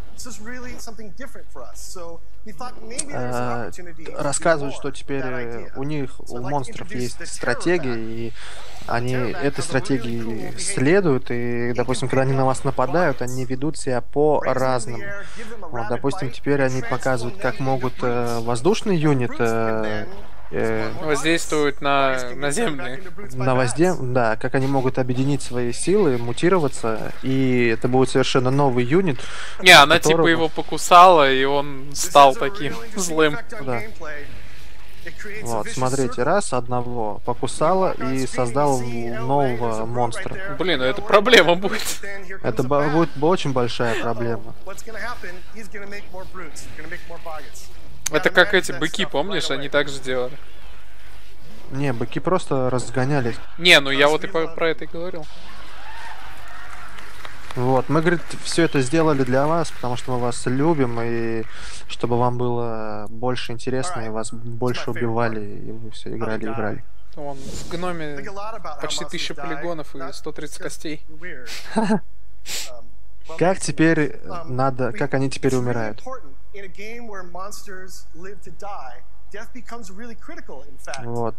Рассказывают, что теперь у них, у монстров есть стратегия, и они этой стратегии следуют, и, допустим, когда они на вас нападают, они ведут себя по-разному. Вот, допустим, теперь они показывают, как могут воздушный юнит воздействуют на наземные. Да, как они могут объединить свои силы, мутироваться, и это будет совершенно новый юнит. Не, она типа его покусала, и он стал таким злым. Да. Вот, смотрите, раз одного покусала и создал нового монстра. Блин, ну это проблема будет. Это будет очень большая проблема. Это как эти быки, помнишь? Они так же делали. Не, быки просто разгонялись. Не, ну я вот и про это и говорил. Вот, мы, говорит, все это сделали для вас, потому что мы вас любим, и чтобы вам было больше интересно, и вас больше убивали, и вы все играли. Вон, в гноме почти 1000 полигонов и 130 костей. Как теперь надо, как они теперь умирают? Вот.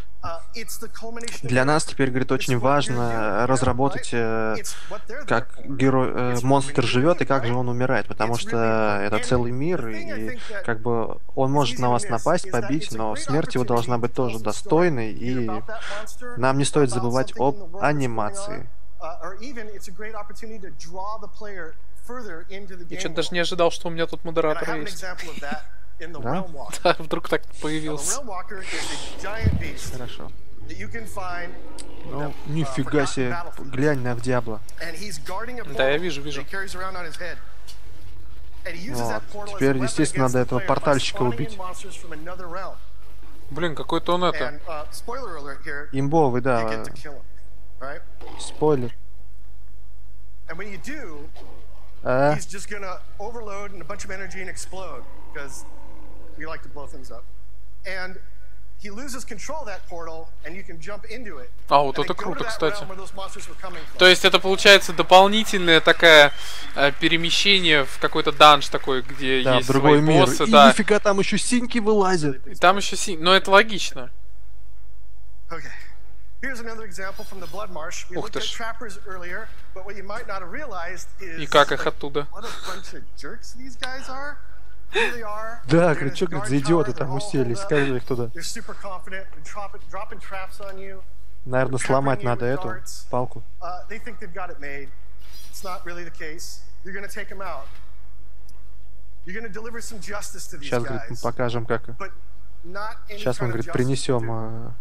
Для нас теперь, говорит, очень важно разработать, как монстр живет и как же он умирает, потому что это целый мир, и как бы он может на вас напасть, побить, но смерть его должна быть тоже достойной, и нам не стоит забывать об анимации. Я что-то даже не ожидал, что у меня тут модератор есть. Да? Да, вдруг так появился. Хорошо. Ну, нифига себе, глянь на Диабло. Да, я вижу. Вот. Теперь, естественно, надо этого портальщика убить. Блин, какой-то он это... Имбовый, да. Спойлер. We like to blow things up. And he loses control of that portal, and you can jump into it. А, вот это круто, кстати. То есть это получается дополнительное такое перемещение в какой-то данж такой, где есть другой свои мир. боссы, И да. нифига там еще синьки вылазят. И там еще синьки, но это логично. Ух ты ж. И как их оттуда? Да, говорит, что, говорит, за идиоты там уселись, скажи их туда. Наверное, сломать надо эту палку. Сейчас, говорит, мы покажем, как. Сейчас мы, говорит, принесем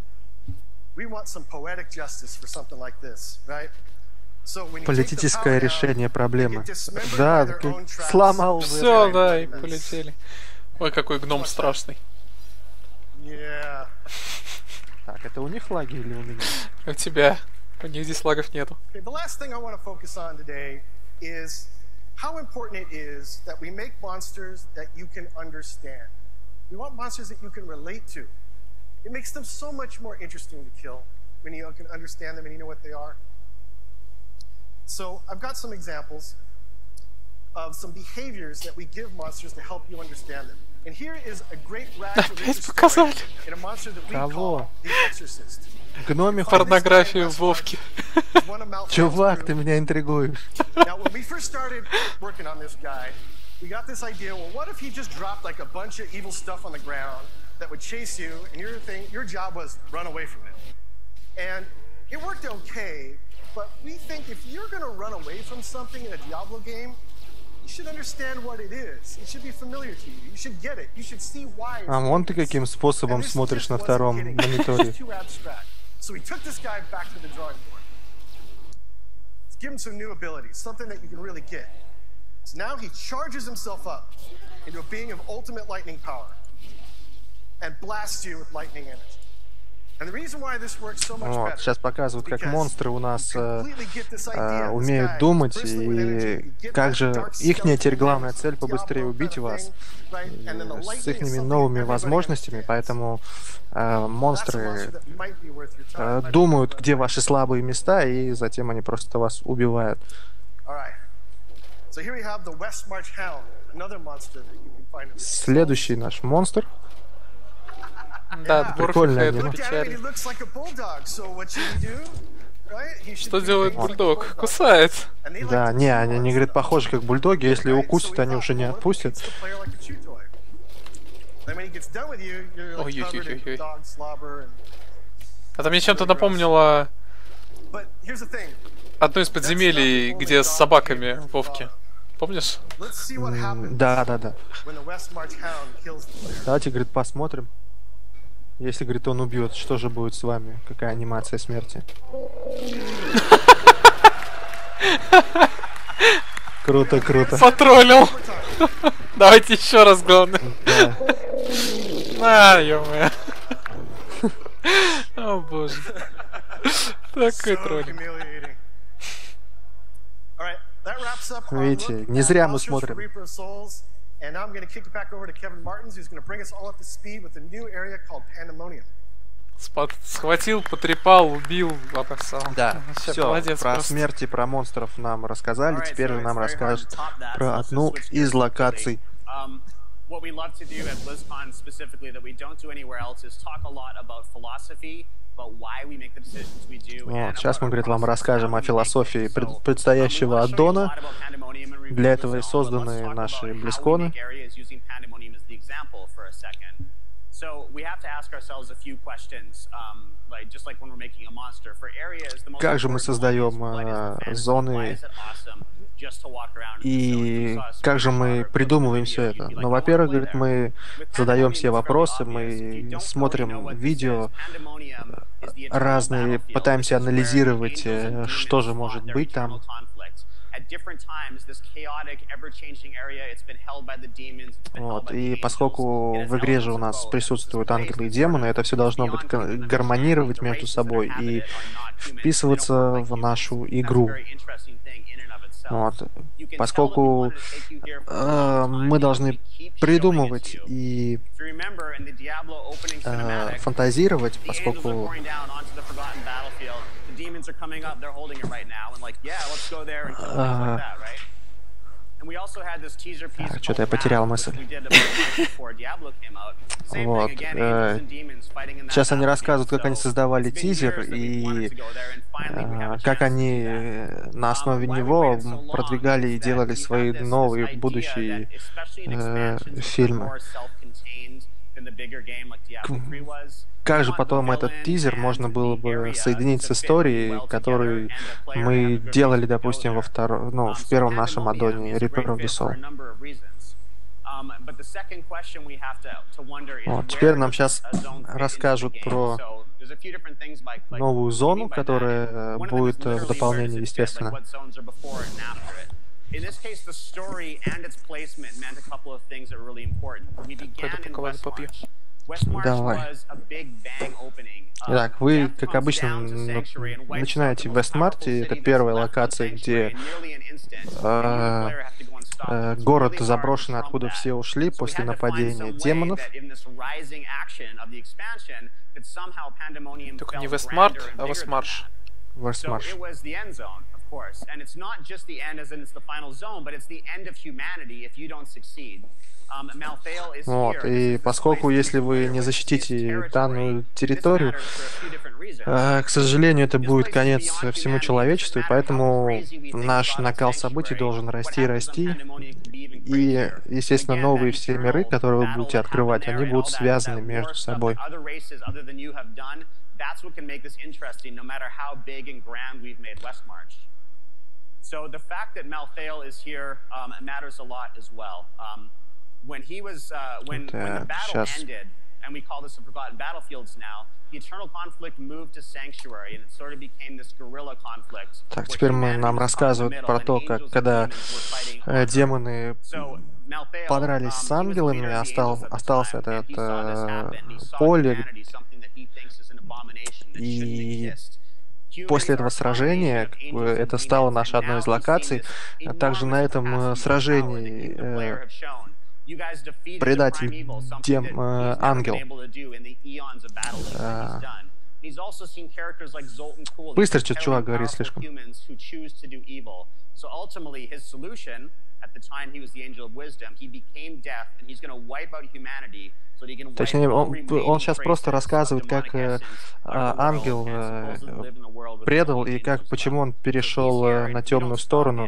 политическое решение проблемы. Да, сломал. Все, да, и полетели. Ой, какой гном страшный. Так, это у них лаги или у меня? У тебя. У них здесь лагов нету. How important it is that we make monsters that you can understand. We want monsters that you can relate to. It makes them so much more interesting to kill when you can understand them and you know what they are. So I've got some examples of some behaviors that we give monsters to help you understand them. And here is a great religious story in a monster that we call the Exorcist. Гномих порнографию в Вовке. Чувак, ты меня интригуешь. Now, when we first started working on this guy, we got this idea, well, what if he just dropped like a bunch of evil stuff on the ground that would chase you, and your job was run away from it. And it worked okay, but we think if you're going to run away from something in a Diablo game, you should understand what it is. It should be familiar to you. You should get it. You should see why. А вон ты каким способом смотришь на втором мониторе. So we took this guy back to the drawing board. Let's give him some new abilities, something that you can really get. So now he charges himself up into a being of ultimate lightning power and blasts you with lightning energy. Вот, сейчас показывают, как монстры у нас умеют думать, и как же ихняя теперь главная цель побыстрее убить вас с их новыми возможностями, поэтому монстры думают, где ваши слабые места, и затем они просто вас убивают. Следующий наш монстр. Да, прикольно. Что делает бульдог? Кусает. Да, не, они, говорят, похожи как бульдоги, если его укусят, они уже не отпустят. Ой-ой-ой-ой. Это мне чем-то напомнило одно из подземелий, где с собаками в Вовке. Помнишь? Да. Давайте, говорит, посмотрим. Если, говорит, он убьет, что же будет с вами? Какая анимация смерти? Круто, круто. Потроллил. Давайте еще раз, главное. А, ё-моё. О, боже. Такой троллинг. Видите, не зря мы смотрим. And now I'm going to kick it back over to Kevin Martins, who's going to bring us all up to speed with a new area called Pandemonium. Схватил, потрепал, убил, обоссал. Да, все, молодец, про просто. смерти, про монстров нам рассказали, теперь же нам расскажут про одну из локаций. What we love to do at BlizzCon specifically that we don't do anywhere else is talk a lot about philosophy, about why we make the decisions we do. Вот, сейчас мы, говорит, вам расскажем о философии предстоящего аддона. Для этого и созданы наши близконы. Как же мы создаем зоны и как же мы придумываем все это? Ну, во-первых, говорит, мы задаем себе вопросы, мы смотрим видео разные, пытаемся анализировать, что же может быть там. Вот, и поскольку в игре же у нас присутствуют ангелы и демоны, это все должно быть гармонировать между собой и вписываться в нашу игру. Вот. Поскольку мы должны придумывать и фантазировать, поскольку Что-то я потерял мысль. Вот. Сейчас они рассказывают, как они создавали тизер и как они на основе него продвигали и делали свои новые будущие фильмы. Как же потом этот тизер можно было бы соединить с историей, которую мы делали, допустим, в первом нашем аддоне Reaper of the Soul. Вот, теперь нам сейчас расскажут про новую зону, которая будет в дополнении, естественно. In this case, the story and its placement meant a couple of things that were really important. We began in Westmarch. Давай. Итак, вы, как обычно, начинаете в Вестмарте. Это первая локация, где город заброшен, откуда все ушли после нападения демонов. Только не Вестмарт, а Вестмарш. Вестмарш. And it's not just the end as in it's the final zone, but it's the end of humanity if you don't succeed. Вот, и поскольку если вы не защитите данную территорию, к сожалению, это будет конец всему человечеству, и поэтому наш накал событий должен расти и расти. И, естественно, новые все миры, которые вы будете открывать, они будут связаны между собой. So the fact that Malthael is here matters a lot as well. When he was, when the battle ended, and we call this the Forgotten Battlefields now, the Eternal Conflict moved to Sanctuary, and it sort of became this guerrilla conflict. Так, теперь нам рассказывают про то, как когда демоны подрались с ангелами, остался этот поле, и после этого сражения это стало нашей одной из локаций. А также на этом сражении предатель ангел. Быстро что-то чувак говорит слишком. Точнее, он сейчас просто рассказывает, как ангел предал и почему он перешел на темную сторону,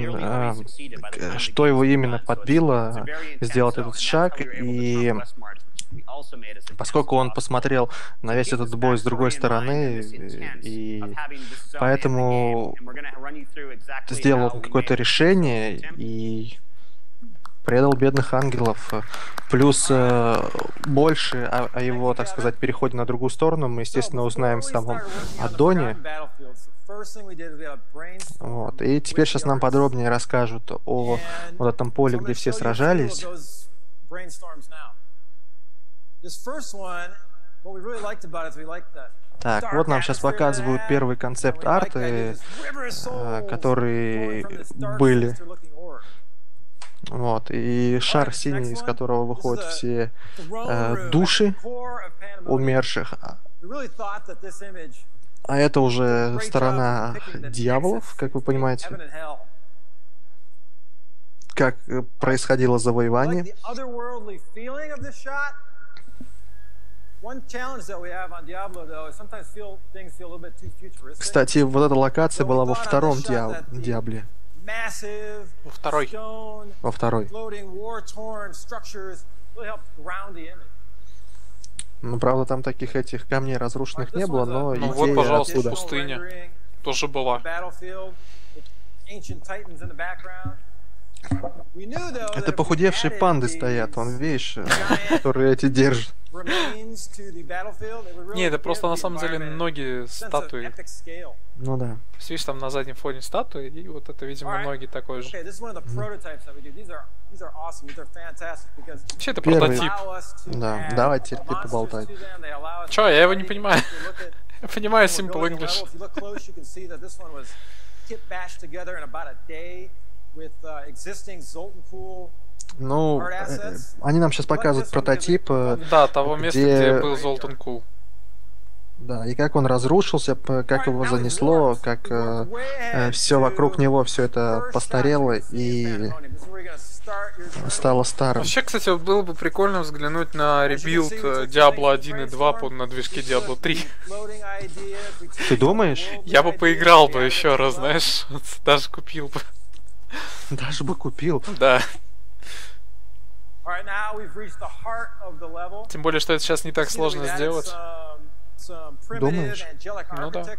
что его именно подбило сделать этот шаг, и поскольку он посмотрел на весь этот бой с другой стороны, и поэтому сделал какое-то решение и предал бедных ангелов. Плюс больше о его, так сказать, переходе на другую сторону мы, естественно, узнаем в самом аддоне. Вот. И теперь сейчас нам подробнее расскажут о вот этом поле, где все сражались. Так, вот нам сейчас показывают первый концепт-арты, которые были. Вот, и шар синий, из которого выходят все души умерших. А это уже сторона дьяволов, как вы понимаете. Как происходило завоевание. Кстати, вот эта локация была во втором Диабле. Во второй. Во второй. Ну, правда, там таких этих камней разрушенных не было, но идея вот, пожалуйста, оттуда. Пустыня тоже была. Это похудевшие панды стоят, вон, видишь, которые эти держат. Не, это просто на самом деле ноги статуи. Ну да. Видишь, там на заднем фоне статуи, и вот это, видимо, ноги такой же. Вообще это прототип. Да, давайте теперь поболтать. Чё, я его не понимаю. Я понимаю Simple English. Ну, они нам сейчас показывают прототип, да, того места, где был Zoltan Kulle. Да, и как он разрушился, как его занесло, как все вокруг него, все это постарело и стало старым. Вообще, кстати, вот было бы прикольно взглянуть на ребилд Diablo 1 и 2 на движке Diablo 3. Ты думаешь? Я бы поиграл бы еще раз, знаешь, даже купил бы. Даже бы купил? Да. Тем более, что это сейчас не так сложно сделать. Думаешь? Ну да.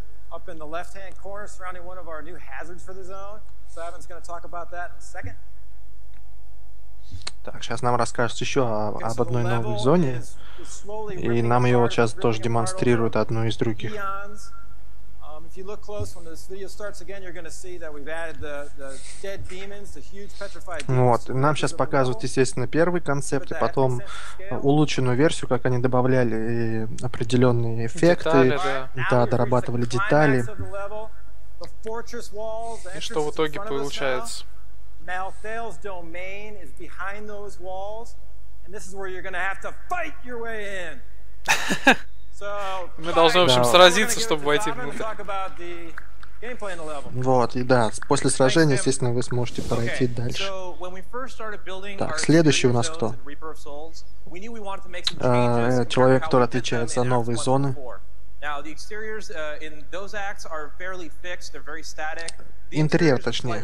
Так, сейчас нам расскажут еще об одной новой зоне. И нам ее вот сейчас тоже демонстрируют одну из других. Вот, нам сейчас показывают, естественно, первый концепт, и потом улучшенную версию, как они добавляли определенные эффекты, да, дорабатывали детали. И что в итоге получается? Malthael's domain is behind those walls, and this is where you're going to have to fight your way in. Мы должны, в общем, сразиться, чтобы войти внутрь. Вот, и да, после сражения, естественно, вы сможете пройти дальше. Так, следующий у нас кто? Человек, который отвечает за новые зоны. Интерьер, точнее.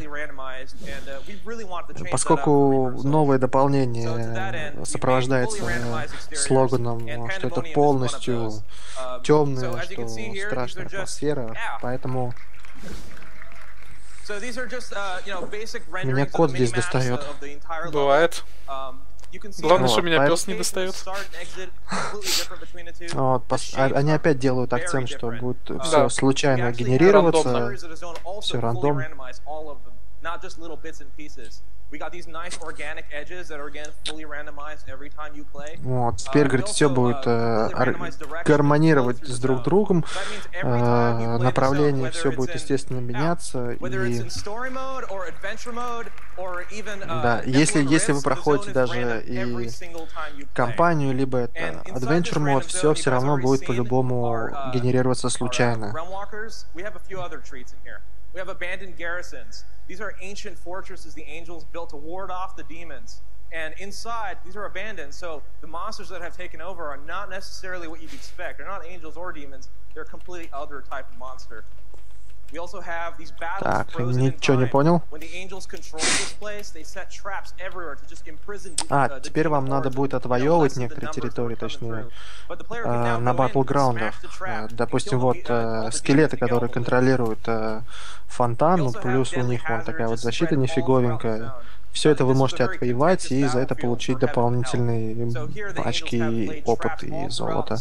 Поскольку новое дополнение сопровождается слоганом, что это полностью темная, что страшная атмосфера, поэтому меня кот здесь достает. Бывает. Главное, что меня пес не достает. Вот, они опять делают акцент, что будет все случайно генерироваться, все рандомно. Вот, теперь, говорит, все будет гармонировать с друг другом, направление все будет, естественно, меняться. И... Да, если вы проходите даже и кампанию, либо это Adventure мод, все равно будет по-любому генерироваться случайно. We have abandoned garrisons. These are ancient fortresses the angels built to ward off the demons. And inside, these are abandoned, so the monsters that have taken over are not necessarily what you'd expect. They're not angels or demons. They're a completely other type of monster. We also have these battles frozen in time. When the angels control this place, they set traps everywhere to just imprison теперь вам надо будет отвоевывать некоторые территории, точнее, на батлграундах. Допустим, вот скелеты, которые контролируют фонтан, ну, плюс у них вон такая вот защита нифиговенькая. Все это вы можете отвоевать и за это получить дополнительные очки, опыт и золото.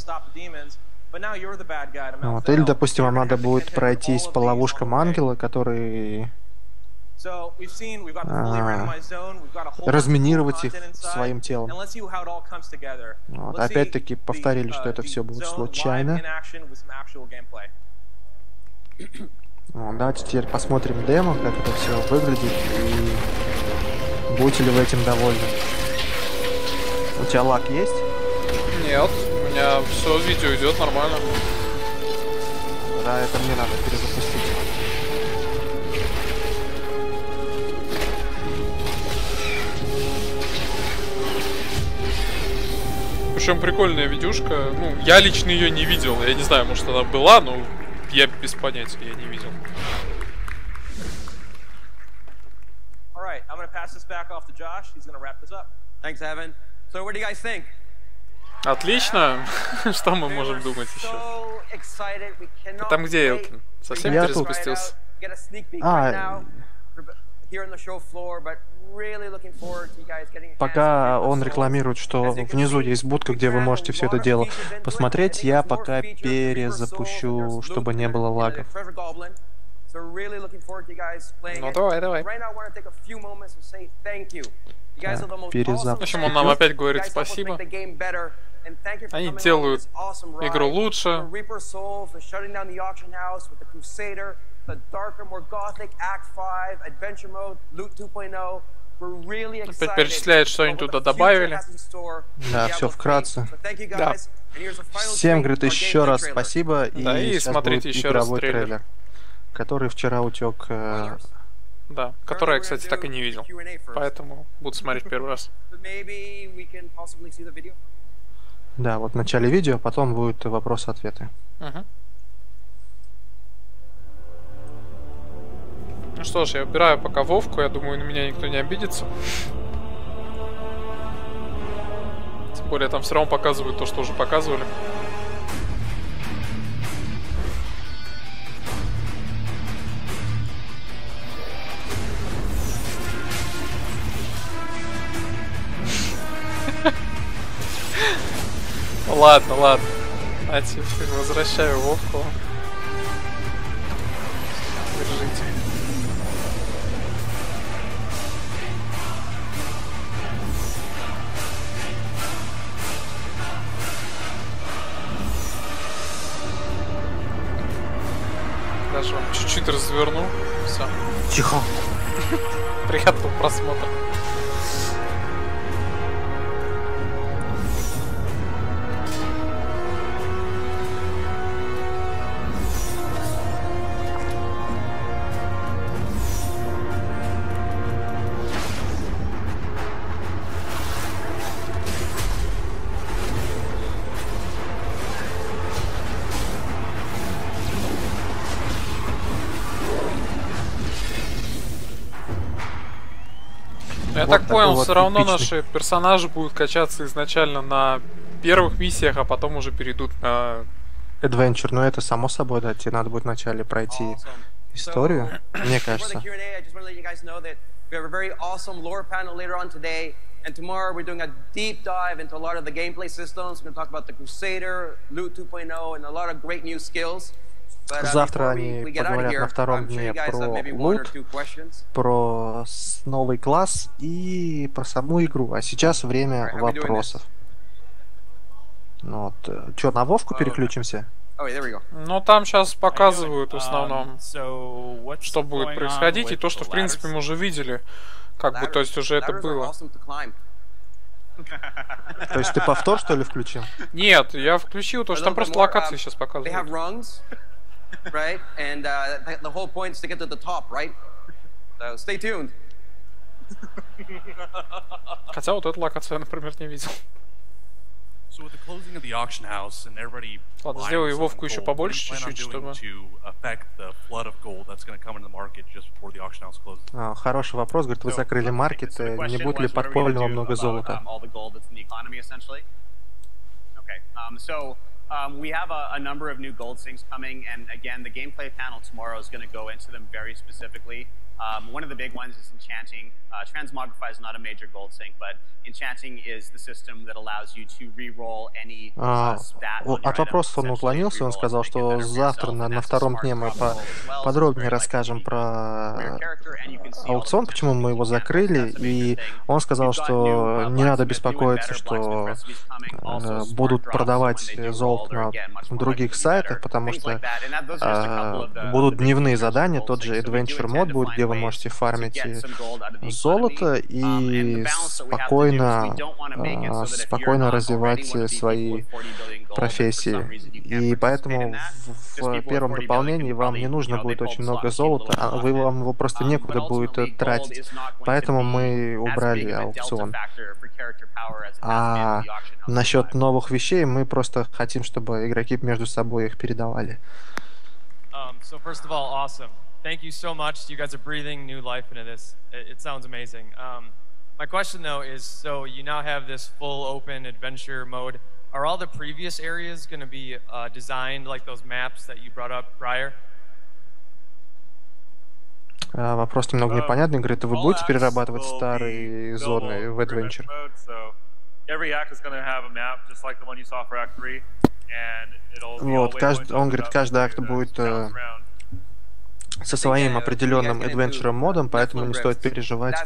Вот. Или, допустим, вам надо будет пройтись по ловушкам ангела, который разминировать их своим телом. Вот. Опять-таки повторили, что это все будет случайно. Вот, давайте теперь посмотрим демо, как это все выглядит, и будете ли вы этим довольны. У тебя лаг есть? Нет. У меня все, видео идет нормально. Да, это мне надо перезапустить. Причем прикольная видюшка. Ну, я лично ее не видел. Я не знаю, может она была, но я без понятия, я не видел. Alright, I'm gonna pass this back off to Josh. He's gonna wrap this up. Thanks, Evan. So what do you guys think? Отлично. Что мы можем думать еще? А там где Элтон? Совсем перезапустился? Пока он рекламирует, что внизу есть будка, где вы можете все это дело посмотреть, я пока перезапущу, чтобы не было лагов. Ну давай. Перезапуск. В общем, он нам опять говорит спасибо. Они делают игру лучше. Опять перечисляет, что они туда добавили. Да, все вкратце. Да. Всем, говорит, еще раз спасибо. Да, и смотрите еще раз трейлер, который вчера утек. Да, который я, кстати, так и не видел. Поэтому буду смотреть первый раз. Да, вот в начале видео, потом будут вопросы-ответы. Ну что ж, я убираю пока Вовку, я думаю, на меня никто не обидится. Тем более там все равно показывают то, что уже показывали. Ладно, ладно. Знаете, возвращаю Вовку. Держите. Даже вам чуть-чуть разверну. Все. Тихо. Приятного просмотра. Я так понял, все равно наши персонажи будут качаться изначально на первых миссиях, а потом уже перейдут на... Adventure, но это само собой, да, тебе надо будет вначале пройти историю, мне кажется. And tomorrow we're doing a deep dive into a lot of the gameplay systems. We're going to talk about the Crusader, Loot 2.0, and a lot of great new skills. Завтра они поговорят на втором дне про лут, про новый класс и про саму игру. А сейчас время вопросов. Ну, вот. Что, на Вовку переключимся? Ну, там сейчас показывают в основном, что будет происходить, и то, что, в принципе, мы уже видели. Как бы, то есть, уже это было. То есть, ты повтор, что ли, включил? Нет, я включил то, что там просто локации сейчас показывают. Right? And the whole point is to get to the top, right? So stay tuned. Хотя вот эту локацию я, например, не видел. Ладно, сделаю Вовку еще побольше чуть-чуть, чтобы... Хороший вопрос, говорит, вы закрыли маркет, не будет ли подпольного много золота? We have a number of new gold things coming, and again, the gameplay panel tomorrow is going to go into them very specifically. One of the big ones is enchanting. Transmogrify is not a major gold sink, but enchanting is the system that allows you to re-roll any stat. От вопросов он уклонился, он сказал, что завтра на втором дне мы подробнее расскажем про аукцион, почему мы его закрыли, и он сказал, что не надо беспокоиться, что будут продавать золото на других сайтах, потому что будут дневные задания, тот же Adventure мод будет, где вы можете фармить золото и спокойно развивать свои профессии. И поэтому в первом дополнении вам не нужно будет очень много золота, а вам его просто некуда будет тратить. Поэтому мы убрали аукцион. А насчет новых вещей мы просто хотим, чтобы игроки между собой их передавали. Thank you so much. You guys are breathing new life into this. It sounds amazing. My question, though, is, so you now have this full open adventure mode. Are all the previous areas going to be designed like those maps that you brought up prior? Вопрос немного непонятный. Говорит, вы будете перерабатывать старые зоны в Adventure? Вот, он говорит, каждый акт будет со своим определенным Adventure модом, поэтому не стоит переживать.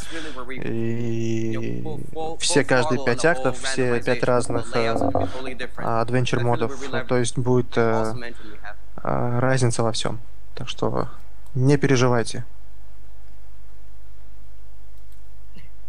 И все каждые 5 актов, все 5 разных Adventure модов, то есть будет разница во всем. Так что не переживайте.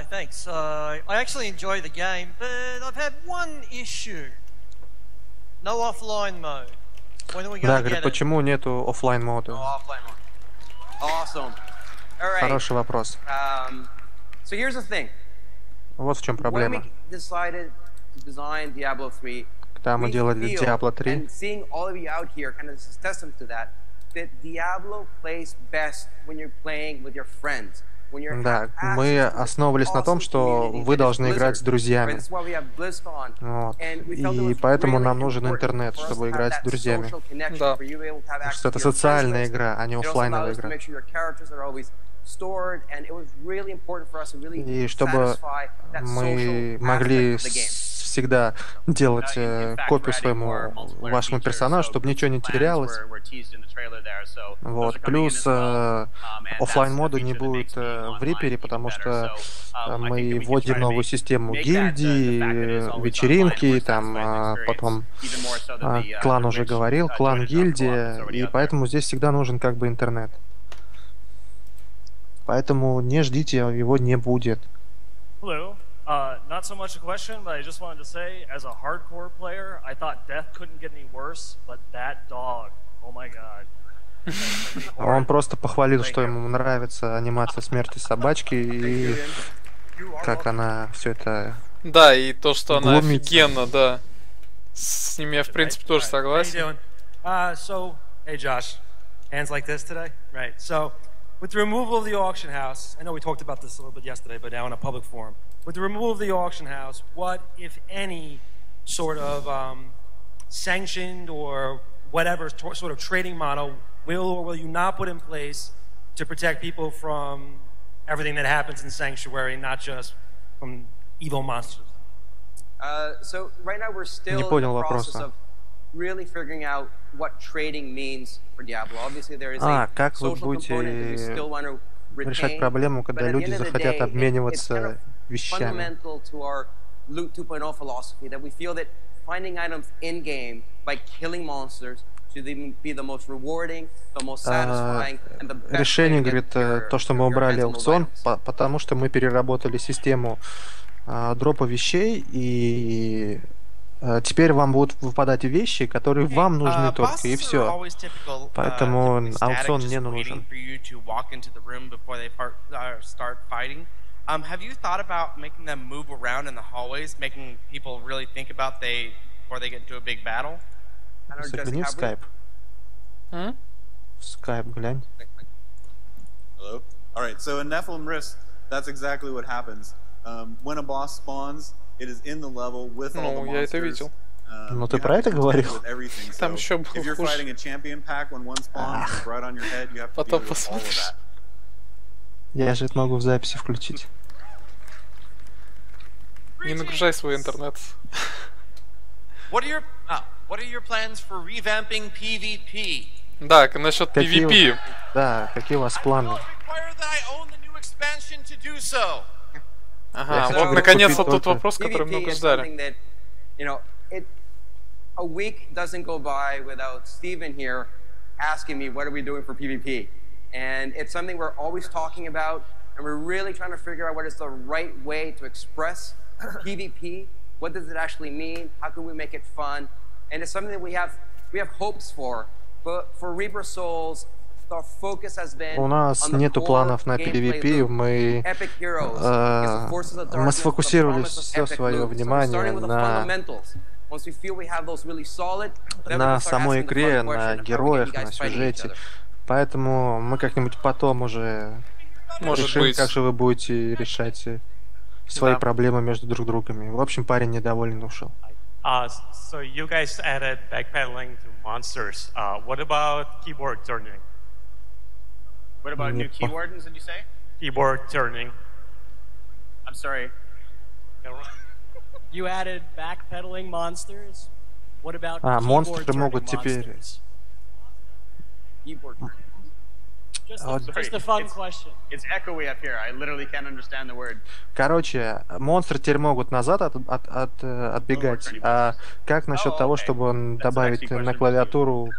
thanks. I actually enjoy the game, but I've had one issue. No offline mode. When are we Да, going to говорит, get it? почему нету оффлайн мода? Offline mode. Awesome. All right. Хороший вопрос. So here's the thing. Вот в чем When проблема. we decided to design Diablo 3, Когда мы делали Diablo 3, and seeing all of you out here kind of is testament to that Diablo plays best when you're playing with your friends. Да, мы основывались на том, что вы должны играть с друзьями. Вот. И поэтому нам нужен интернет, чтобы играть с друзьями. Да. Потому что это социальная игра, а не оффлайновая игра. И чтобы мы могли всегда делать копию своему вашему персонажу, чтобы ничего не терялось. Вот. Плюс оффлайн мода не будет в Рипере, потому что мы вводим новую систему гильдии, вечеринки, там потом клан уже говорил, клан, гильдия, и поэтому здесь всегда нужен как бы интернет. Поэтому не ждите, его не будет. Hello. Not so much a question, but I just wanted to say, as a hardcore player, I thought death couldn't get any worse, but that dog, oh my god. Он просто похвалил, что ему нравится анимация смерти собачки и как она все это. Да, и то, что она офигенно, да. С ним я в принципе тоже согласен. So, hey Josh, hands like this today, right? So, with the removal of the auction house, I know we talked about this a little bit yesterday, but now in a public forum. With the removal of the auction house, what, if any, sort of sanctioned or whatever sort of trading model will or will you not put in place to protect people from everything that happens in Sanctuary, not just from evil monsters? So right now we're still in the process of really figuring out what trading means for Diablo. Obviously there is a social component that we still want to решать проблему, когда люди захотят обмениваться вещами. Fundamental to our Loot 2.0 philosophy that we feel that finding items in game by killing monsters should be the most rewarding, the most satisfying, and the best. Решение, говорит, то, что мы убрали аукцион, потому что мы переработали систему дропа вещей, и теперь вам будут выпадать вещи, которые вам нужны только, и все. Поэтому аукцион не нужен. Have you thought about making them move around in the hallways, making people really think about before they get into a big battle? Загляни в Skype. Skype, глянь. Hello? Alright, so in Nephilim Rift, that's exactly what happens. When a boss spawns, it is in the level with all the monsters. Я это видел. Ну ты про это говорил? Там еще было If you're fighting a champion pack when one spawns, right on your head, you have to deal with all of that. Я же это могу в записи включить. Не нагружай свой интернет. What are your plans for revamping PvP? Да, насчет PvP. Да, какие у вас планы? Ага, вот наконец-то тот вопрос, который много ждали. A week doesn't go by without Steven here asking me what are we doing for PvP. And it's something we're always talking about, and we're really trying to figure out what is the right way to express PvP. What does it actually mean? How can we make it fun? And it's something that we have hopes for. But for Reaper Souls, our focus has been. У нас нету планов на PvP. Мы сфокусировали все свое внимание на самой игре, на героях, на сюжете. Поэтому мы как-нибудь потом уже решим, как же вы будете решать свои проблемы между друг другом. В общем, парень недоволен ушел. So you guys added backpedaling to monsters. What about keyboard turning? What about new keywords, did you say? Keyboard turning. I'm sorry. You added backpedaling monsters? What about монстры могут теперь... Just a fun question. It's echoey up here. I literally can't understand the word. Короче, монстры теперь могут назад отбегать. А как насчет того, чтобы добавить на клавиатуру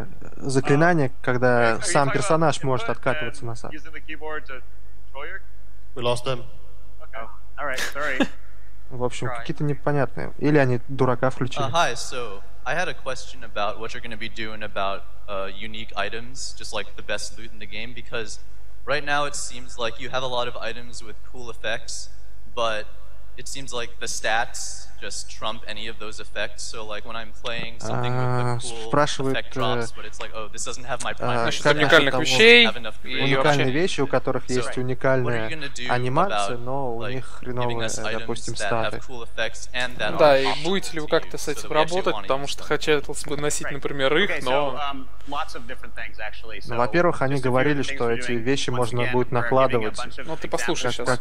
заклинание, когда сам персонаж может откатываться назад? We lost them. Okay. All right. Sorry. В общем, какие-то непонятные. Или они дурака включили. Hi, so I had a question about what you're going to be doing about unique items, just like the best loot in the game, because right now it seems like you have a lot of items with cool effects, but it seems like the stats just trump any of those effects. So like when I'm playing something with the cool effect drops, but it's like, oh, this doesn't have my primary stat, уникальных вещей, уникальные вещи, у которых есть уникальная анимация, но у них хреновые, допустим, статы. Да, и будете ли вы как-то с этим работать, потому что хотелось бы носить, например, их, но... Во-первых, они говорили, что эти вещи можно будет накладывать. Ну, ты послушай сейчас.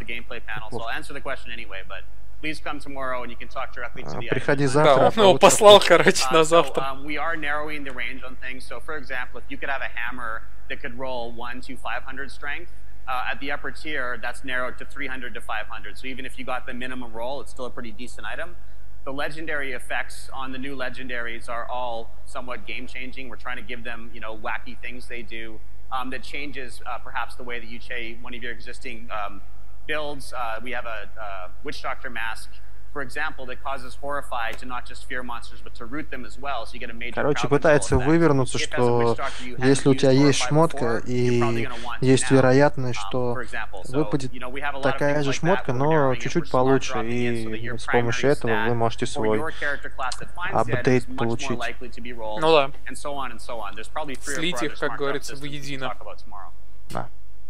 Приходи завтра. Да, он его послал, короче, на завтра. We are narrowing the range on things. So, for example, if you could have a hammer that could roll 1 to 500 strength, at the upper tier, that's narrowed to 300 to 500. So even if you got the minimum roll, it's still a pretty decent item. The legendary effects on the new legendaries are all somewhat game-changing. We're trying to give them, you know, wacky things they do that changes perhaps the way that you chase one of your existing builds. We have a Witch Doctor mask, for example, that causes Horrify to not just fear monsters, but to root them as well. So you get a major. Короче, пытается вывернуться, что если у тебя есть шмотка и есть вероятность, что выпадет такая же шмотка, но чуть-чуть получше, и с помощью этого вы можете свой апдейт получить. Ну да. Слить их, как говорится, воедино. Да.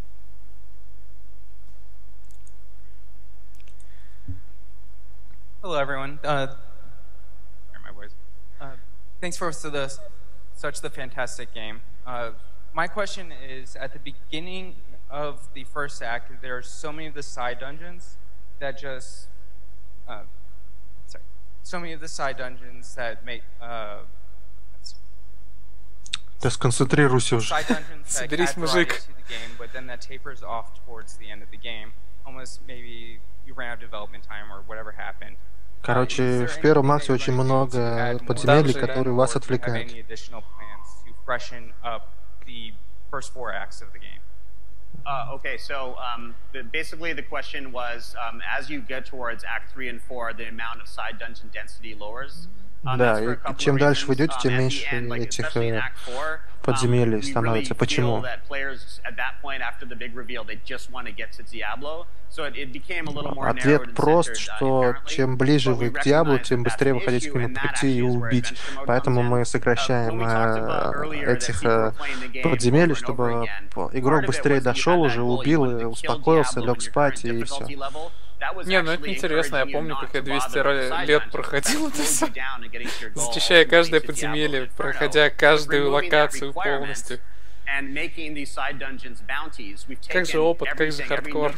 Hello, everyone. Thanks for such the fantastic game. My question is, at the beginning of the first act, there are so many of the side dungeons that just, so many of the side dungeons that make. Да сконцентрируйся уже. Соберись, мужик. But then that tapers off towards the end of the game, almost maybe you ran out of development time or whatever happened. Короче, в первом акте очень много подземелий, которые вас отвлекают. Okay, so basically the question was, as you get towards Act 3 and 4, the amount of side dungeon density lowers. Да, и чем дальше вы идете, тем меньше этих подземелий становится. Почему? Ответ прост, что чем ближе вы к Диаблу, тем быстрее вы хотите к нему прийти и убить. Поэтому мы сокращаем этих подземелий, чтобы игрок быстрее дошел уже, убил, успокоился, лег спать и все. Не, ну это неинтересно, я помню, как я 200 лет проходил это все, зачищая каждое подземелье, проходя каждую локацию полностью. Как же опыт, как же хардкор.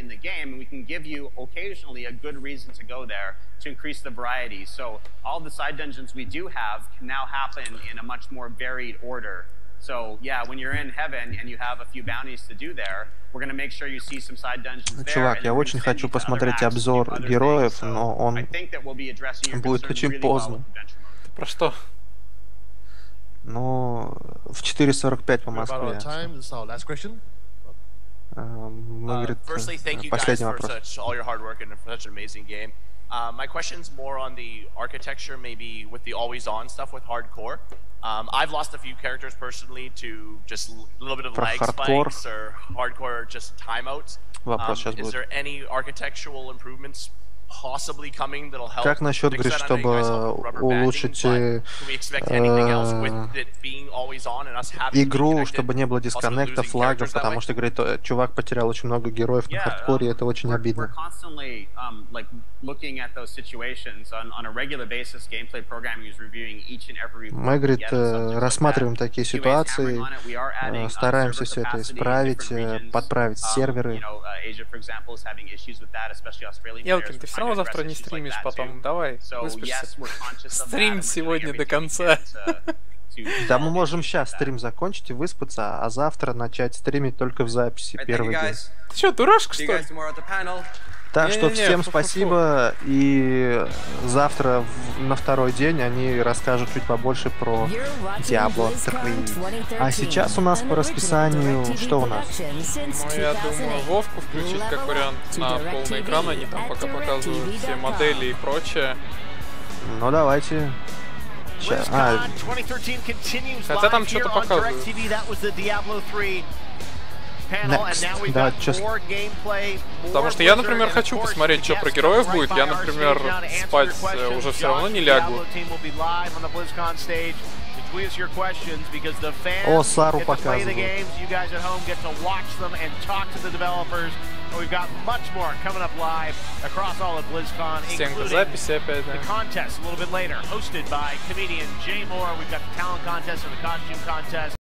So yeah, when you're in heaven and you have a few bounties to do there, we're going to make sure you see some side dungeons there. Чувак, я очень хочу посмотреть обзор героев, но он будет очень поздно. Про что? Ну, в 4:45 по Москве. Говорит, последний вопрос. My question's more on the architecture, maybe with the always-on stuff with hardcore. I've lost a few characters personally to just a little bit of lag spikes or hardcore just timeouts. Is there any architectural improvements possibly coming that'll help? Как насчет, говорит, чтобы улучшить игру, чтобы не было дисконнектов, лагов, потому что, говорит, чувак потерял очень много героев на хардкоре, и это очень обидно. Мы, говорит, рассматриваем такие ситуации, стараемся все это исправить, подправить серверы. Елкин, ты все равно завтра не стримишь потом, давай, выспишься. Стрим сегодня до конца. Да, мы можем сейчас стрим закончить и выспаться, а завтра начать стримить только в записи, первый день. Ты что, дурашка, что ли? Так что всем спасибо, и завтра на второй день они расскажут чуть побольше про Diablo 3. А сейчас у нас по расписанию, что у нас? Ну, я думаю, Вовку включить как вариант на полный экран, они там пока показывают все модели и прочее. Ну, давайте. Сейчас. Хотя там что-то показывают. Next. Да, потому что я, например, хочу посмотреть, что про героев будет. Я, например, спать уже все равно не лягу. О, Сару показывают. Стенка записи опять, да.